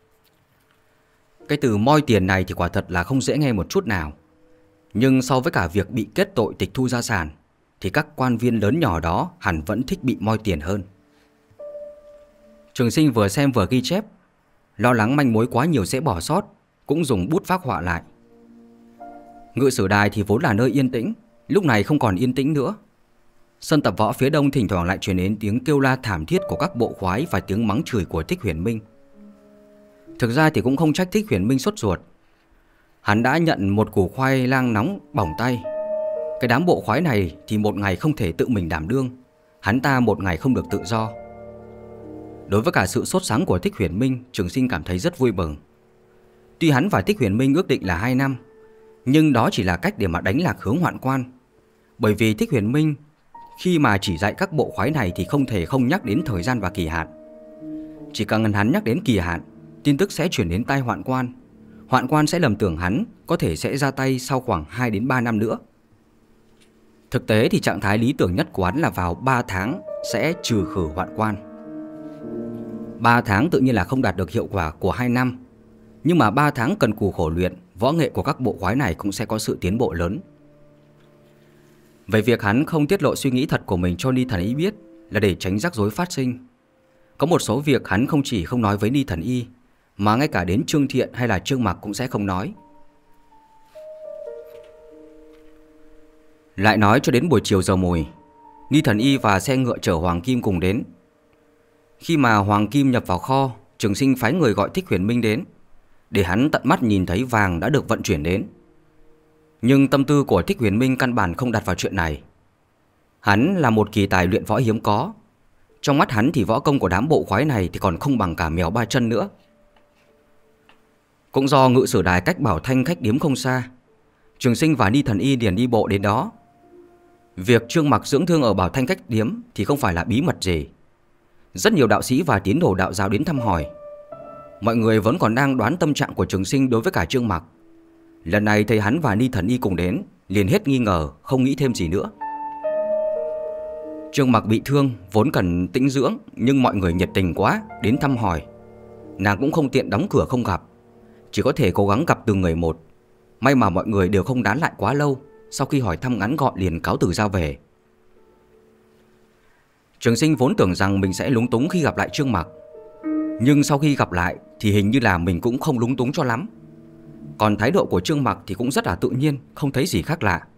Cái từ moi tiền này thì quả thật là không dễ nghe một chút nào. Nhưng so với cả việc bị kết tội tịch thu gia sản thì các quan viên lớn nhỏ đó hẳn vẫn thích bị moi tiền hơn. Trường Sinh vừa xem vừa ghi chép, lo lắng manh mối quá nhiều sẽ bỏ sót, cũng dùng bút phác họa lại. Ngự sử đài thì vốn là nơi yên tĩnh, lúc này không còn yên tĩnh nữa. Sân tập võ phía đông thỉnh thoảng lại truyền đến tiếng kêu la thảm thiết của các bộ khoái và tiếng mắng chửi của Thích Huyền Minh. Thực ra thì cũng không trách Thích Huyền Minh sốt ruột. Hắn đã nhận một củ khoai lang nóng bỏng tay. Cái đám bộ khoái này thì một ngày không thể tự mình đảm đương, hắn ta một ngày không được tự do. Đối với cả sự sốt sắng của Thích Huyền Minh, Trường Sinh cảm thấy rất vui mừng. Tuy hắn và Thích Huyền Minh ước định là hai năm, nhưng đó chỉ là cách để mà đánh lạc hướng Hoạn Quan. Bởi vì Thích Huyền Minh khi mà chỉ dạy các bộ khoái này thì không thể không nhắc đến thời gian và kỳ hạn. Chỉ cần hắn nhắc đến kỳ hạn, tin tức sẽ chuyển đến tai Hoạn Quan. Hoạn Quan sẽ lầm tưởng hắn có thể sẽ ra tay sau khoảng hai đến ba năm nữa. Thực tế thì trạng thái lý tưởng nhất của hắn là vào ba tháng sẽ trừ khử Hoạn Quan. ba tháng tự nhiên là không đạt được hiệu quả của hai năm, nhưng mà ba tháng cần cù khổ luyện, võ nghệ của các bộ khoái này cũng sẽ có sự tiến bộ lớn. Về việc hắn không tiết lộ suy nghĩ thật của mình cho Ni Thần Y biết là để tránh rắc rối phát sinh. Có một số việc hắn không chỉ không nói với Ni Thần Y, mà ngay cả đến Trương Thiện hay là Trương Mặc cũng sẽ không nói. Lại nói cho đến buổi chiều giờ mùi, Ni Thần Y và xe ngựa chở Hoàng Kim cùng đến. Khi mà Hoàng Kim nhập vào kho, Trường Sinh phái người gọi Thích Huyền Minh đến, để hắn tận mắt nhìn thấy vàng đã được vận chuyển đến. Nhưng tâm tư của Thích Huyền Minh căn bản không đặt vào chuyện này. Hắn là một kỳ tài luyện võ hiếm có. Trong mắt hắn thì võ công của đám bộ khoái này thì còn không bằng cả mèo ba chân nữa. Cũng do ngự sử đài cách Bảo Thanh khách điếm không xa, Trường Sinh và Ni Thần Y liền đi bộ đến đó. Việc Trương Mặc dưỡng thương ở Bảo Thanh khách điếm thì không phải là bí mật gì. Rất nhiều đạo sĩ và tín đồ đạo giáo đến thăm hỏi. Mọi người vẫn còn đang đoán tâm trạng của Trường Sinh đối với cả Trương Mặc. Lần này thấy hắn và Ni Thần Y cùng đến, liền hết nghi ngờ, không nghĩ thêm gì nữa. Trương Mặc bị thương, vốn cần tĩnh dưỡng, nhưng mọi người nhiệt tình quá, đến thăm hỏi. Nàng cũng không tiện đóng cửa không gặp, chỉ có thể cố gắng gặp từng người một. May mà mọi người đều không đán lại quá lâu, sau khi hỏi thăm ngắn gọn liền cáo từ ra về. Trường Sinh vốn tưởng rằng mình sẽ lúng túng khi gặp lại Trương Mặc, nhưng sau khi gặp lại thì hình như là mình cũng không lúng túng cho lắm. Còn thái độ của Trương Mặc thì cũng rất là tự nhiên, không thấy gì khác lạ.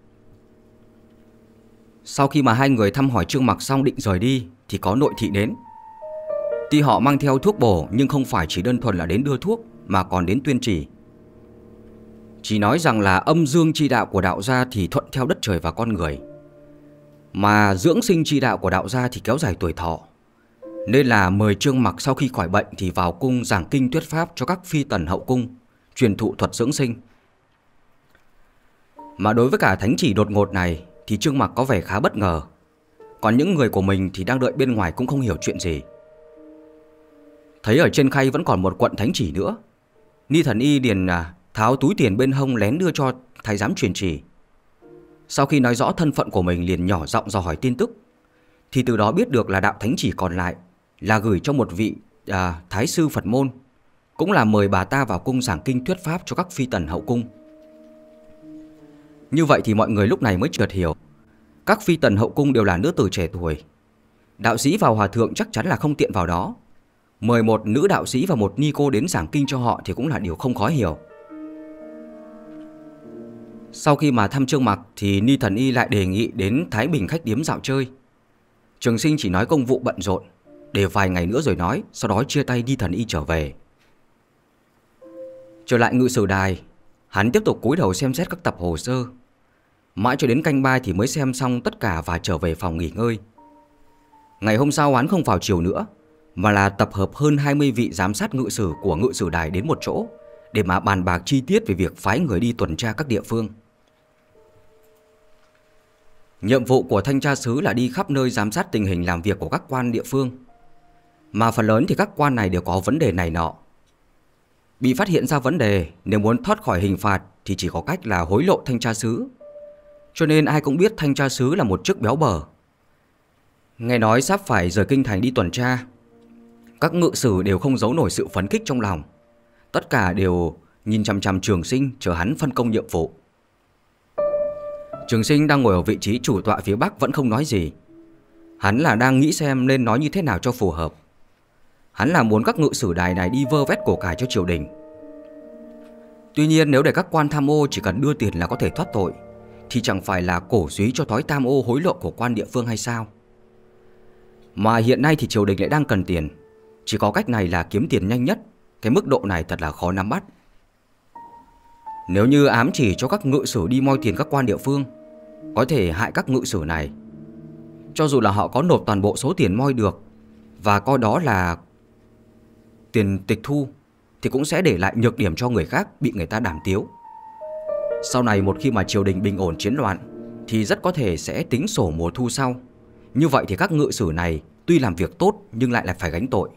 Sau khi mà hai người thăm hỏi Trương Mặc xong định rời đi thì có nội thị đến. Tuy họ mang theo thuốc bổ nhưng không phải chỉ đơn thuần là đến đưa thuốc, mà còn đến tuyên chỉ. Chỉ nói rằng là âm dương chi đạo của đạo gia thì thuận theo đất trời và con người, mà dưỡng sinh chi đạo của đạo gia thì kéo dài tuổi thọ. Nên là mời Trương Mặc sau khi khỏi bệnh thì vào cung giảng kinh thuyết pháp cho các phi tần hậu cung, truyền thụ thuật dưỡng sinh. Mà đối với cả thánh chỉ đột ngột này thì Trương Mặc có vẻ khá bất ngờ. Còn những người của mình thì đang đợi bên ngoài cũng không hiểu chuyện gì. Thấy ở trên khay vẫn còn một quận thánh chỉ nữa, Ni Thần Y liền tháo túi tiền bên hông lén đưa cho thái giám truyền chỉ. Sau khi nói rõ thân phận của mình liền nhỏ giọng dò hỏi tin tức, thì từ đó biết được là đạo thánh chỉ còn lại là gửi cho một vị à, thái sư Phật môn, cũng là mời bà ta vào cung giảng kinh thuyết pháp cho các phi tần hậu cung. Như vậy thì mọi người lúc này mới chợt hiểu, các phi tần hậu cung đều là nữ tử trẻ tuổi. Đạo sĩ và hòa thượng chắc chắn là không tiện vào đó. Mời một nữ đạo sĩ và một ni cô đến giảng kinh cho họ thì cũng là điều không khó hiểu. Sau khi mà thăm Trương Mặc thì Ni Thần Y lại đề nghị đến Thái Bình khách điếm dạo chơi. Trường Sinh chỉ nói công vụ bận rộn, để vài ngày nữa rồi nói, sau đó chia tay Ni Thần Y trở về. Trở lại ngự sử đài, hắn tiếp tục cúi đầu xem xét các tập hồ sơ. Mãi cho đến canh ba thì mới xem xong tất cả và trở về phòng nghỉ ngơi. Ngày hôm sau hắn không vào chiều nữa, mà là tập hợp hơn hai mươi vị giám sát ngự sử của ngự sử đài đến một chỗ để mà bàn bạc chi tiết về việc phái người đi tuần tra các địa phương. Nhiệm vụ của thanh tra xứ là đi khắp nơi giám sát tình hình làm việc của các quan địa phương, mà phần lớn thì các quan này đều có vấn đề này nọ. Bị phát hiện ra vấn đề, nếu muốn thoát khỏi hình phạt thì chỉ có cách là hối lộ thanh tra xứ. Cho nên ai cũng biết thanh tra xứ là một chức béo bở. Nghe nói sắp phải rời kinh thành đi tuần tra, các ngự sử đều không giấu nổi sự phấn khích trong lòng. Tất cả đều nhìn chằm chằm Trường Sinh chờ hắn phân công nhiệm vụ. Trường Sinh đang ngồi ở vị trí chủ tọa phía bắc vẫn không nói gì. Hắn là đang nghĩ xem nên nói như thế nào cho phù hợp. Hắn là muốn các ngự sử đài này đi vơ vét của cải cho triều đình. Tuy nhiên nếu để các quan tham ô chỉ cần đưa tiền là có thể thoát tội, thì chẳng phải là cổ suý cho thói tham ô hối lộ của quan địa phương hay sao? Mà hiện nay thì triều đình lại đang cần tiền. Chỉ có cách này là kiếm tiền nhanh nhất. Cái mức độ này thật là khó nắm bắt. Nếu như ám chỉ cho các ngự sử đi moi tiền các quan địa phương, có thể hại các ngự sử này. Cho dù là họ có nộp toàn bộ số tiền moi được và coi đó là tiền tịch thu, thì cũng sẽ để lại nhược điểm cho người khác bị người ta đàm tiếu. Sau này một khi mà triều đình bình ổn chiến loạn thì rất có thể sẽ tính sổ mùa thu sau. Như vậy thì các ngự sử này tuy làm việc tốt nhưng lại là phải gánh tội.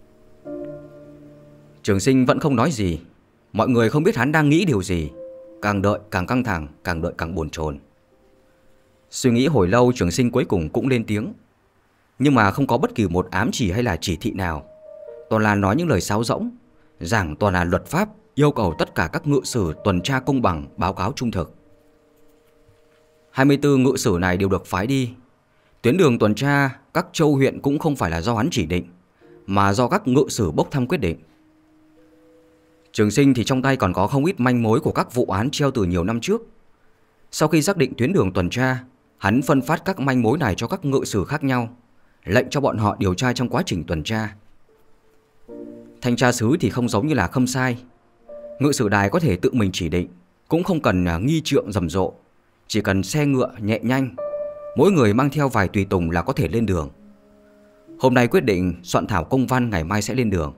Trường Sinh vẫn không nói gì. Mọi người không biết hắn đang nghĩ điều gì. Càng đợi càng căng thẳng, càng đợi càng bồn chồn. Suy nghĩ hồi lâu, Trường Sinh cuối cùng cũng lên tiếng. Nhưng mà không có bất kỳ một ám chỉ hay là chỉ thị nào. Toàn là nói những lời sáo rỗng, giảng toàn là luật pháp, yêu cầu tất cả các ngự sử tuần tra công bằng, báo cáo trung thực. hai mươi tư ngự sử này đều được phái đi. Tuyến đường tuần tra các châu huyện cũng không phải là do hắn chỉ định, mà do các ngự sử bốc thăm quyết định. Trường Sinh thì trong tay còn có không ít manh mối của các vụ án treo từ nhiều năm trước. Sau khi xác định tuyến đường tuần tra, hắn phân phát các manh mối này cho các ngự sử khác nhau, lệnh cho bọn họ điều tra trong quá trình tuần tra. Thanh tra xứ thì không giống như là Khâm Sai. Ngự sử đài có thể tự mình chỉ định, cũng không cần nghi trượng rầm rộ, chỉ cần xe ngựa nhẹ nhanh, mỗi người mang theo vài tùy tùng là có thể lên đường. Hôm nay quyết định soạn thảo công văn, ngày mai sẽ lên đường.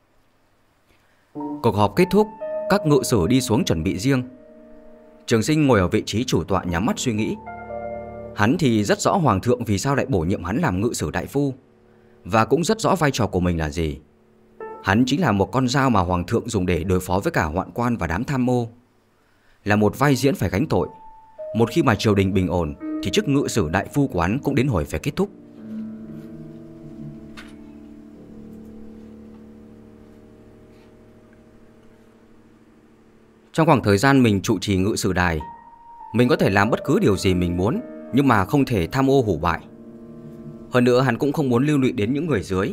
Cuộc họp kết thúc, các ngự sử đi xuống chuẩn bị riêng. Trường Sinh ngồi ở vị trí chủ tọa nhắm mắt suy nghĩ. Hắn thì rất rõ hoàng thượng vì sao lại bổ nhiệm hắn làm ngự sử đại phu, và cũng rất rõ vai trò của mình là gì. Hắn chính là một con dao mà hoàng thượng dùng để đối phó với cả hoạn quan và đám tham ô, là một vai diễn phải gánh tội. Một khi mà triều đình bình ổn thì chức ngự sử đại phu của hắn cũng đến hồi phải kết thúc. Trong khoảng thời gian mình trụ trì ngự sử đài, mình có thể làm bất cứ điều gì mình muốn, nhưng mà không thể tham ô hủ bại. Hơn nữa hắn cũng không muốn lưu lụy đến những người dưới.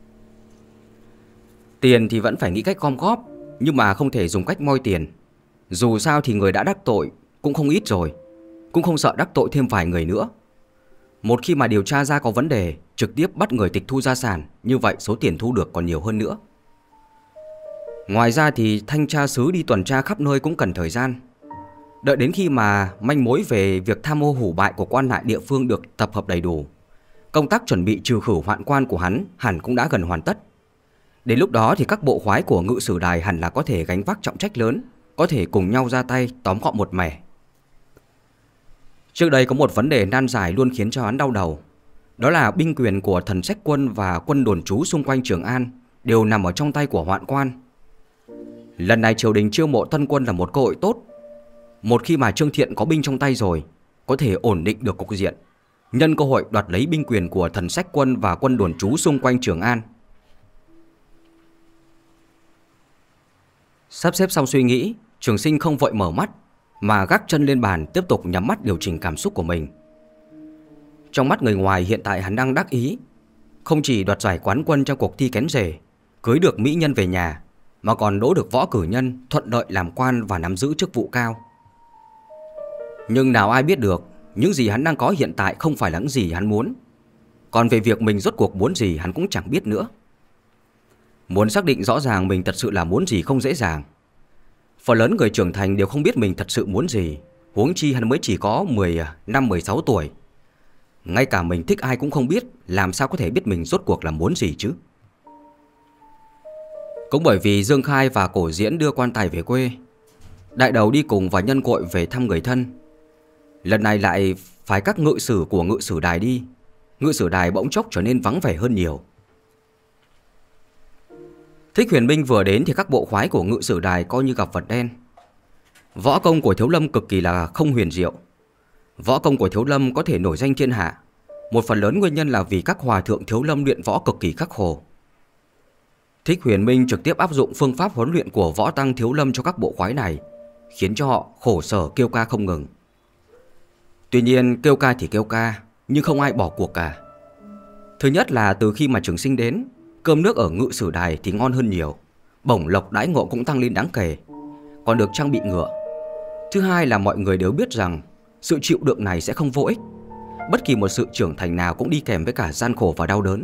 Tiền thì vẫn phải nghĩ cách gom góp, nhưng mà không thể dùng cách moi tiền. Dù sao thì người đã đắc tội cũng không ít rồi, cũng không sợ đắc tội thêm vài người nữa. Một khi mà điều tra ra có vấn đề, trực tiếp bắt người tịch thu gia sản, như vậy số tiền thu được còn nhiều hơn nữa. Ngoài ra thì thanh tra xứ đi tuần tra khắp nơi cũng cần thời gian. Đợi đến khi mà manh mối về việc tham ô hủ bại của quan lại địa phương được tập hợp đầy đủ, công tác chuẩn bị trừ khử hoạn quan của hắn hẳn cũng đã gần hoàn tất. Đến lúc đó thì các bộ khoái của ngự sử đài hẳn là có thể gánh vác trọng trách lớn, có thể cùng nhau ra tay tóm gọn một mẻ. Trước đây có một vấn đề nan giải luôn khiến cho hắn đau đầu. Đó là binh quyền của thần sách quân và quân đồn trú xung quanh Trường An đều nằm ở trong tay của hoạn quan. Lần này triều đình chiêu mộ tân quân là một cơ hội tốt. Một khi mà Trương Thiện có binh trong tay rồi, có thể ổn định được cục diện. nhân cơ hội đoạt lấy binh quyền của thần sách quân và quân đồn trú xung quanh Trường An. Sắp xếp xong suy nghĩ, Trường Sinh không vội mở mắt, mà gác chân lên bàn tiếp tục nhắm mắt điều chỉnh cảm xúc của mình. Trong mắt người ngoài hiện tại hắn đang đắc ý, không chỉ đoạt giải quán quân trong cuộc thi kén rể, cưới được mỹ nhân về nhà, mà còn đỗ được võ cử nhân, thuận lợi làm quan và nắm giữ chức vụ cao. Nhưng nào ai biết được, những gì hắn đang có hiện tại không phải là những gì hắn muốn. Còn về việc mình rốt cuộc muốn gì hắn cũng chẳng biết nữa. Muốn xác định rõ ràng mình thật sự là muốn gì không dễ dàng. Phần lớn người trưởng thành đều không biết mình thật sự muốn gì, huống chi hắn mới chỉ có mười lăm mười sáu tuổi. Ngay cả mình thích ai cũng không biết, làm sao có thể biết mình rốt cuộc là muốn gì chứ. Cũng bởi vì Dương Khai và Cổ Diễn đưa quan tài về quê, đại đầu đi cùng và nhân cội về thăm người thân. Lần này lại phái các ngự sử của ngự sử đài đi, ngự sử đài bỗng chốc trở nên vắng vẻ hơn nhiều. Thích Huyền Minh vừa đến thì các bộ khoái của ngự sử đài coi như gặp vật đen. Võ công của Thiếu Lâm cực kỳ là không huyền diệu. Võ công của Thiếu Lâm có thể nổi danh thiên hạ, một phần lớn nguyên nhân là vì các hòa thượng Thiếu Lâm luyện võ cực kỳ khắc khổ. Thích Huyền Minh trực tiếp áp dụng phương pháp huấn luyện của võ tăng Thiếu Lâm cho các bộ khoái này, khiến cho họ khổ sở kêu ca không ngừng. Tuy nhiên kêu ca thì kêu ca, nhưng không ai bỏ cuộc cả. Thứ nhất là từ khi mà Trường Sinh đến, cơm nước ở ngự sử đài thì ngon hơn nhiều, bổng lộc đãi ngộ cũng tăng lên đáng kể, còn được trang bị ngựa. Thứ hai là mọi người đều biết rằng sự chịu đựng này sẽ không vô ích. Bất kỳ một sự trưởng thành nào cũng đi kèm với cả gian khổ và đau đớn.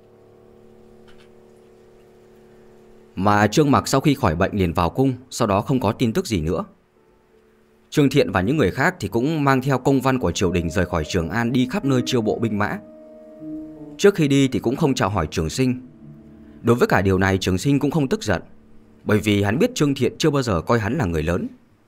Mà Trương Mặc sau khi khỏi bệnh liền vào cung, sau đó không có tin tức gì nữa. Trương Thiện và những người khác thì cũng mang theo công văn của triều đình rời khỏi Trường An, đi khắp nơi chiêu bộ binh mã. Trước khi đi thì cũng không chào hỏi Trường Sinh. Đối với cả điều này Trường Sinh cũng không tức giận, bởi vì hắn biết Trương Thiện chưa bao giờ coi hắn là người lớn.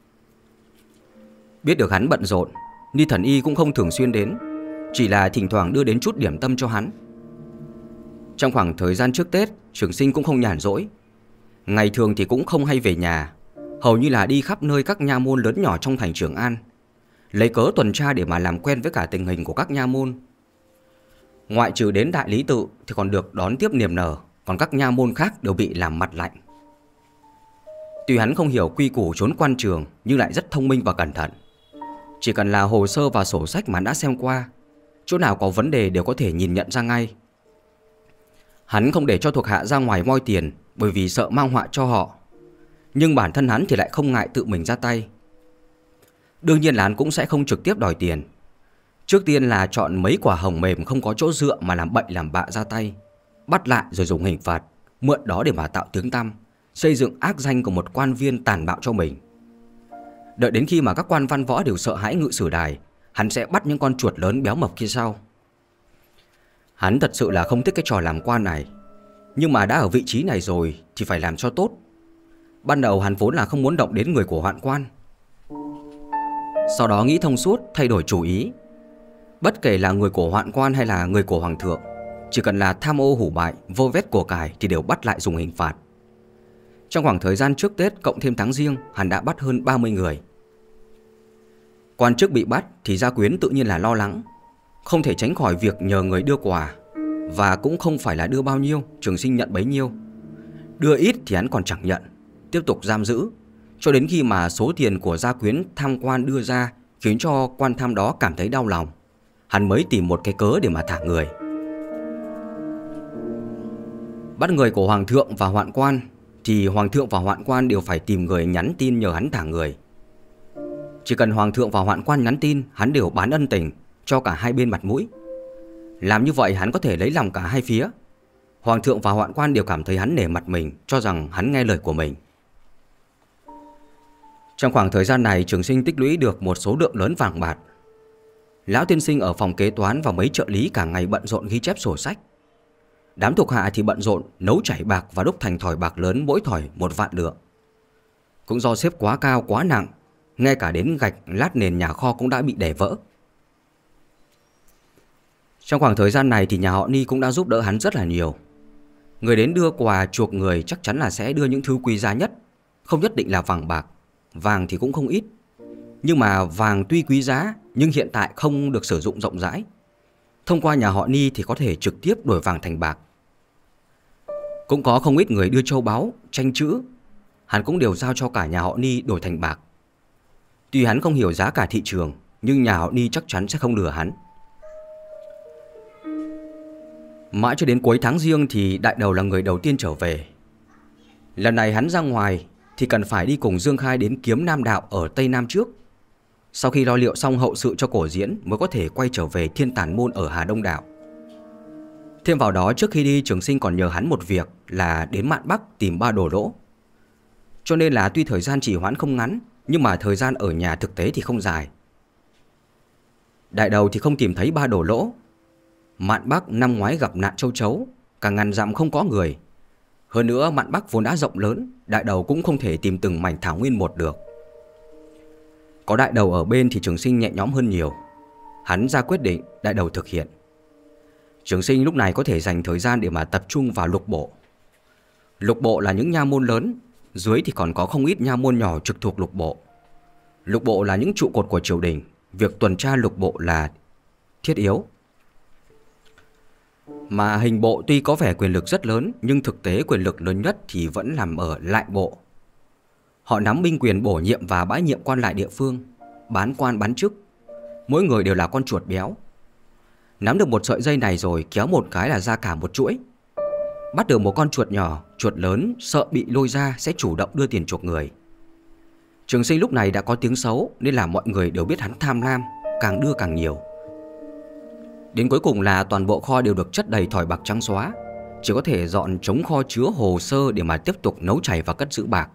Biết được hắn bận rộn, Ni Thần Y cũng không thường xuyên đến, chỉ là thỉnh thoảng đưa đến chút điểm tâm cho hắn. Trong khoảng thời gian trước Tết, Trường Sinh cũng không nhàn rỗi. Ngày thường thì cũng không hay về nhà, hầu như là đi khắp nơi các nha môn lớn nhỏ trong thành Trường An, lấy cớ tuần tra để mà làm quen với cả tình hình của các nha môn. Ngoại trừ đến Đại Lý Tự thì còn được đón tiếp niềm nở, còn các nha môn khác đều bị làm mặt lạnh. Tuy hắn không hiểu quy củ trốn quan trường, nhưng lại rất thông minh và cẩn thận. Chỉ cần là hồ sơ và sổ sách mà hắn đã xem qua, chỗ nào có vấn đề đều có thể nhìn nhận ra ngay. Hắn không để cho thuộc hạ ra ngoài moi tiền, bởi vì sợ mang họa cho họ. Nhưng bản thân hắn thì lại không ngại tự mình ra tay. Đương nhiên là hắn cũng sẽ không trực tiếp đòi tiền. Trước tiên là chọn mấy quả hồng mềm không có chỗ dựa mà làm bậy làm bạ ra tay, bắt lại rồi dùng hình phạt, mượn đó để mà tạo tiếng tăm, xây dựng ác danh của một quan viên tàn bạo cho mình. Đợi đến khi mà các quan văn võ đều sợ hãi ngự sử đài, hắn sẽ bắt những con chuột lớn béo mập kia sau. Hắn thật sự là không thích cái trò làm quan này, nhưng mà đã ở vị trí này rồi thì phải làm cho tốt. Ban đầu hắn vốn là không muốn động đến người của hoạn quan, sau đó nghĩ thông suốt, thay đổi chủ ý. Bất kể là người của hoạn quan hay là người của hoàng thượng, chỉ cần là tham ô hủ bại, vô vét của cải thì đều bắt lại dùng hình phạt. Trong khoảng thời gian trước Tết cộng thêm tháng Giêng, hắn đã bắt hơn ba mươi người. Quan chức bị bắt thì gia quyến tự nhiên là lo lắng, không thể tránh khỏi việc nhờ người đưa quà. Và cũng không phải là đưa bao nhiêu, Trường Sinh nhận bấy nhiêu. Đưa ít thì hắn còn chẳng nhận, tiếp tục giam giữ, cho đến khi mà số tiền của gia quyến tham quan đưa ra khiến cho quan tham đó cảm thấy đau lòng, hắn mới tìm một cái cớ để mà thả người. Bắt người của hoàng thượng và hoạn quan thì hoàng thượng và hoạn quan đều phải tìm người nhắn tin nhờ hắn thả người. Chỉ cần hoàng thượng và hoạn quan nhắn tin, hắn đều bán ân tình, cho cả hai bên mặt mũi. Làm như vậy hắn có thể lấy lòng cả hai phía. Hoàng thượng và hoạn quan đều cảm thấy hắn nể mặt mình, cho rằng hắn nghe lời của mình. Trong khoảng thời gian này, Trường Sinh tích lũy được một số lượng lớn vàng bạc. Lão tiên sinh ở phòng kế toán và mấy trợ lý cả ngày bận rộn ghi chép sổ sách. Đám thuộc hạ thì bận rộn nấu chảy bạc và đúc thành thỏi bạc lớn, mỗi thỏi một vạn lượng. Cũng do xếp quá cao quá nặng, ngay cả đến gạch lát nền nhà kho cũng đã bị đè vỡ. Trong khoảng thời gian này thì nhà họ Ni cũng đã giúp đỡ hắn rất là nhiều. Người đến đưa quà chuộc người chắc chắn là sẽ đưa những thứ quý giá nhất, không nhất định là vàng bạc. Vàng thì cũng không ít, nhưng mà vàng tuy quý giá nhưng hiện tại không được sử dụng rộng rãi, thông qua nhà họ Ni thì có thể trực tiếp đổi vàng thành bạc. Cũng có không ít người đưa châu báu, tranh chữ, hắn cũng đều giao cho cả nhà họ Ni đổi thành bạc. Tuy hắn không hiểu giá cả thị trường, nhưng nhà họ Ni chắc chắn sẽ không lừa hắn. Mãi cho đến cuối tháng Giêng thì Đại Đầu là người đầu tiên trở về. Lần này hắn ra ngoài thì cần phải đi cùng Dương Khai đến kiếm Nam Đạo ở Tây Nam trước. Sau khi lo liệu xong hậu sự cho cổ diễn mới có thể quay trở về Thiên Tản Môn ở Hà Đông Đạo. Thêm vào đó, trước khi đi, Trường Sinh còn nhờ hắn một việc là đến Mạn Bắc tìm Ba Đồ Lỗ. Cho nên là tuy thời gian trì hoãn không ngắn, nhưng mà thời gian ở nhà thực tế thì không dài. Đại Đầu thì không tìm thấy Ba Đồ Lỗ. Mạn Bắc năm ngoái gặp nạn châu chấu, cả ngàn dặm không có người. Hơn nữa Mạn Bắc vốn đã rộng lớn, Đại Đầu cũng không thể tìm từng mảnh thảo nguyên một được. Có Đại Đầu ở bên thì Trường Sinh nhẹ nhõm hơn nhiều. Hắn ra quyết định, Đại Đầu thực hiện. Trường Sinh lúc này có thể dành thời gian để mà tập trung vào lục bộ. Lục bộ là những nha môn lớn, dưới thì còn có không ít nha môn nhỏ trực thuộc lục bộ. Lục bộ là những trụ cột của triều đình, việc tuần tra lục bộ là thiết yếu. Mà hình bộ tuy có vẻ quyền lực rất lớn, nhưng thực tế quyền lực lớn nhất thì vẫn nằm ở lại bộ. Họ nắm binh quyền bổ nhiệm và bãi nhiệm quan lại địa phương, bán quan bán chức. Mỗi người đều là con chuột béo. Nắm được một sợi dây này rồi kéo một cái là ra cả một chuỗi. Bắt được một con chuột nhỏ, chuột lớn sợ bị lôi ra sẽ chủ động đưa tiền chuộc người. Trường Sinh lúc này đã có tiếng xấu nên là mọi người đều biết hắn tham lam, càng đưa càng nhiều. Đến cuối cùng là toàn bộ kho đều được chất đầy thỏi bạc trắng xóa, chỉ có thể dọn trống kho chứa hồ sơ để mà tiếp tục nấu chảy và cất giữ bạc.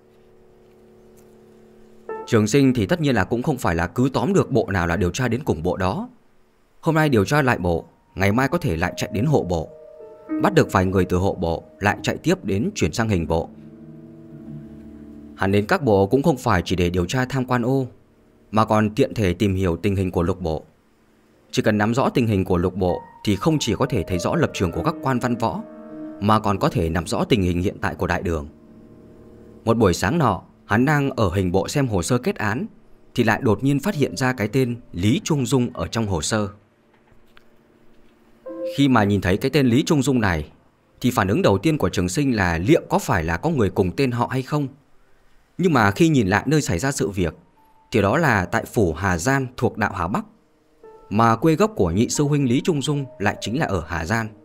Trường Sinh thì tất nhiên là cũng không phải là cứ tóm được bộ nào là điều tra đến cùng bộ đó. Hôm nay điều tra lại bộ, ngày mai có thể lại chạy đến hộ bộ. Bắt được vài người từ hộ bộ, lại chạy tiếp đến chuyển sang hình bộ. Hắn đến các bộ cũng không phải chỉ để điều tra tham quan ô, mà còn tiện thể tìm hiểu tình hình của lục bộ. Chỉ cần nắm rõ tình hình của lục bộ thì không chỉ có thể thấy rõ lập trường của các quan văn võ, mà còn có thể nắm rõ tình hình hiện tại của đại đường. Một buổi sáng nọ, hắn đang ở hình bộ xem hồ sơ kết án thì lại đột nhiên phát hiện ra cái tên Lý Trung Dung ở trong hồ sơ. Khi mà nhìn thấy cái tên Lý Trung Dung này thì phản ứng đầu tiên của Trường Sinh là liệu có phải là có người cùng tên họ hay không. Nhưng mà khi nhìn lại nơi xảy ra sự việc thì đó là tại phủ Hà Gian thuộc đạo Hà Bắc, mà quê gốc của nhị sư huynh Lý Trung Dung lại chính là ở Hà Gian.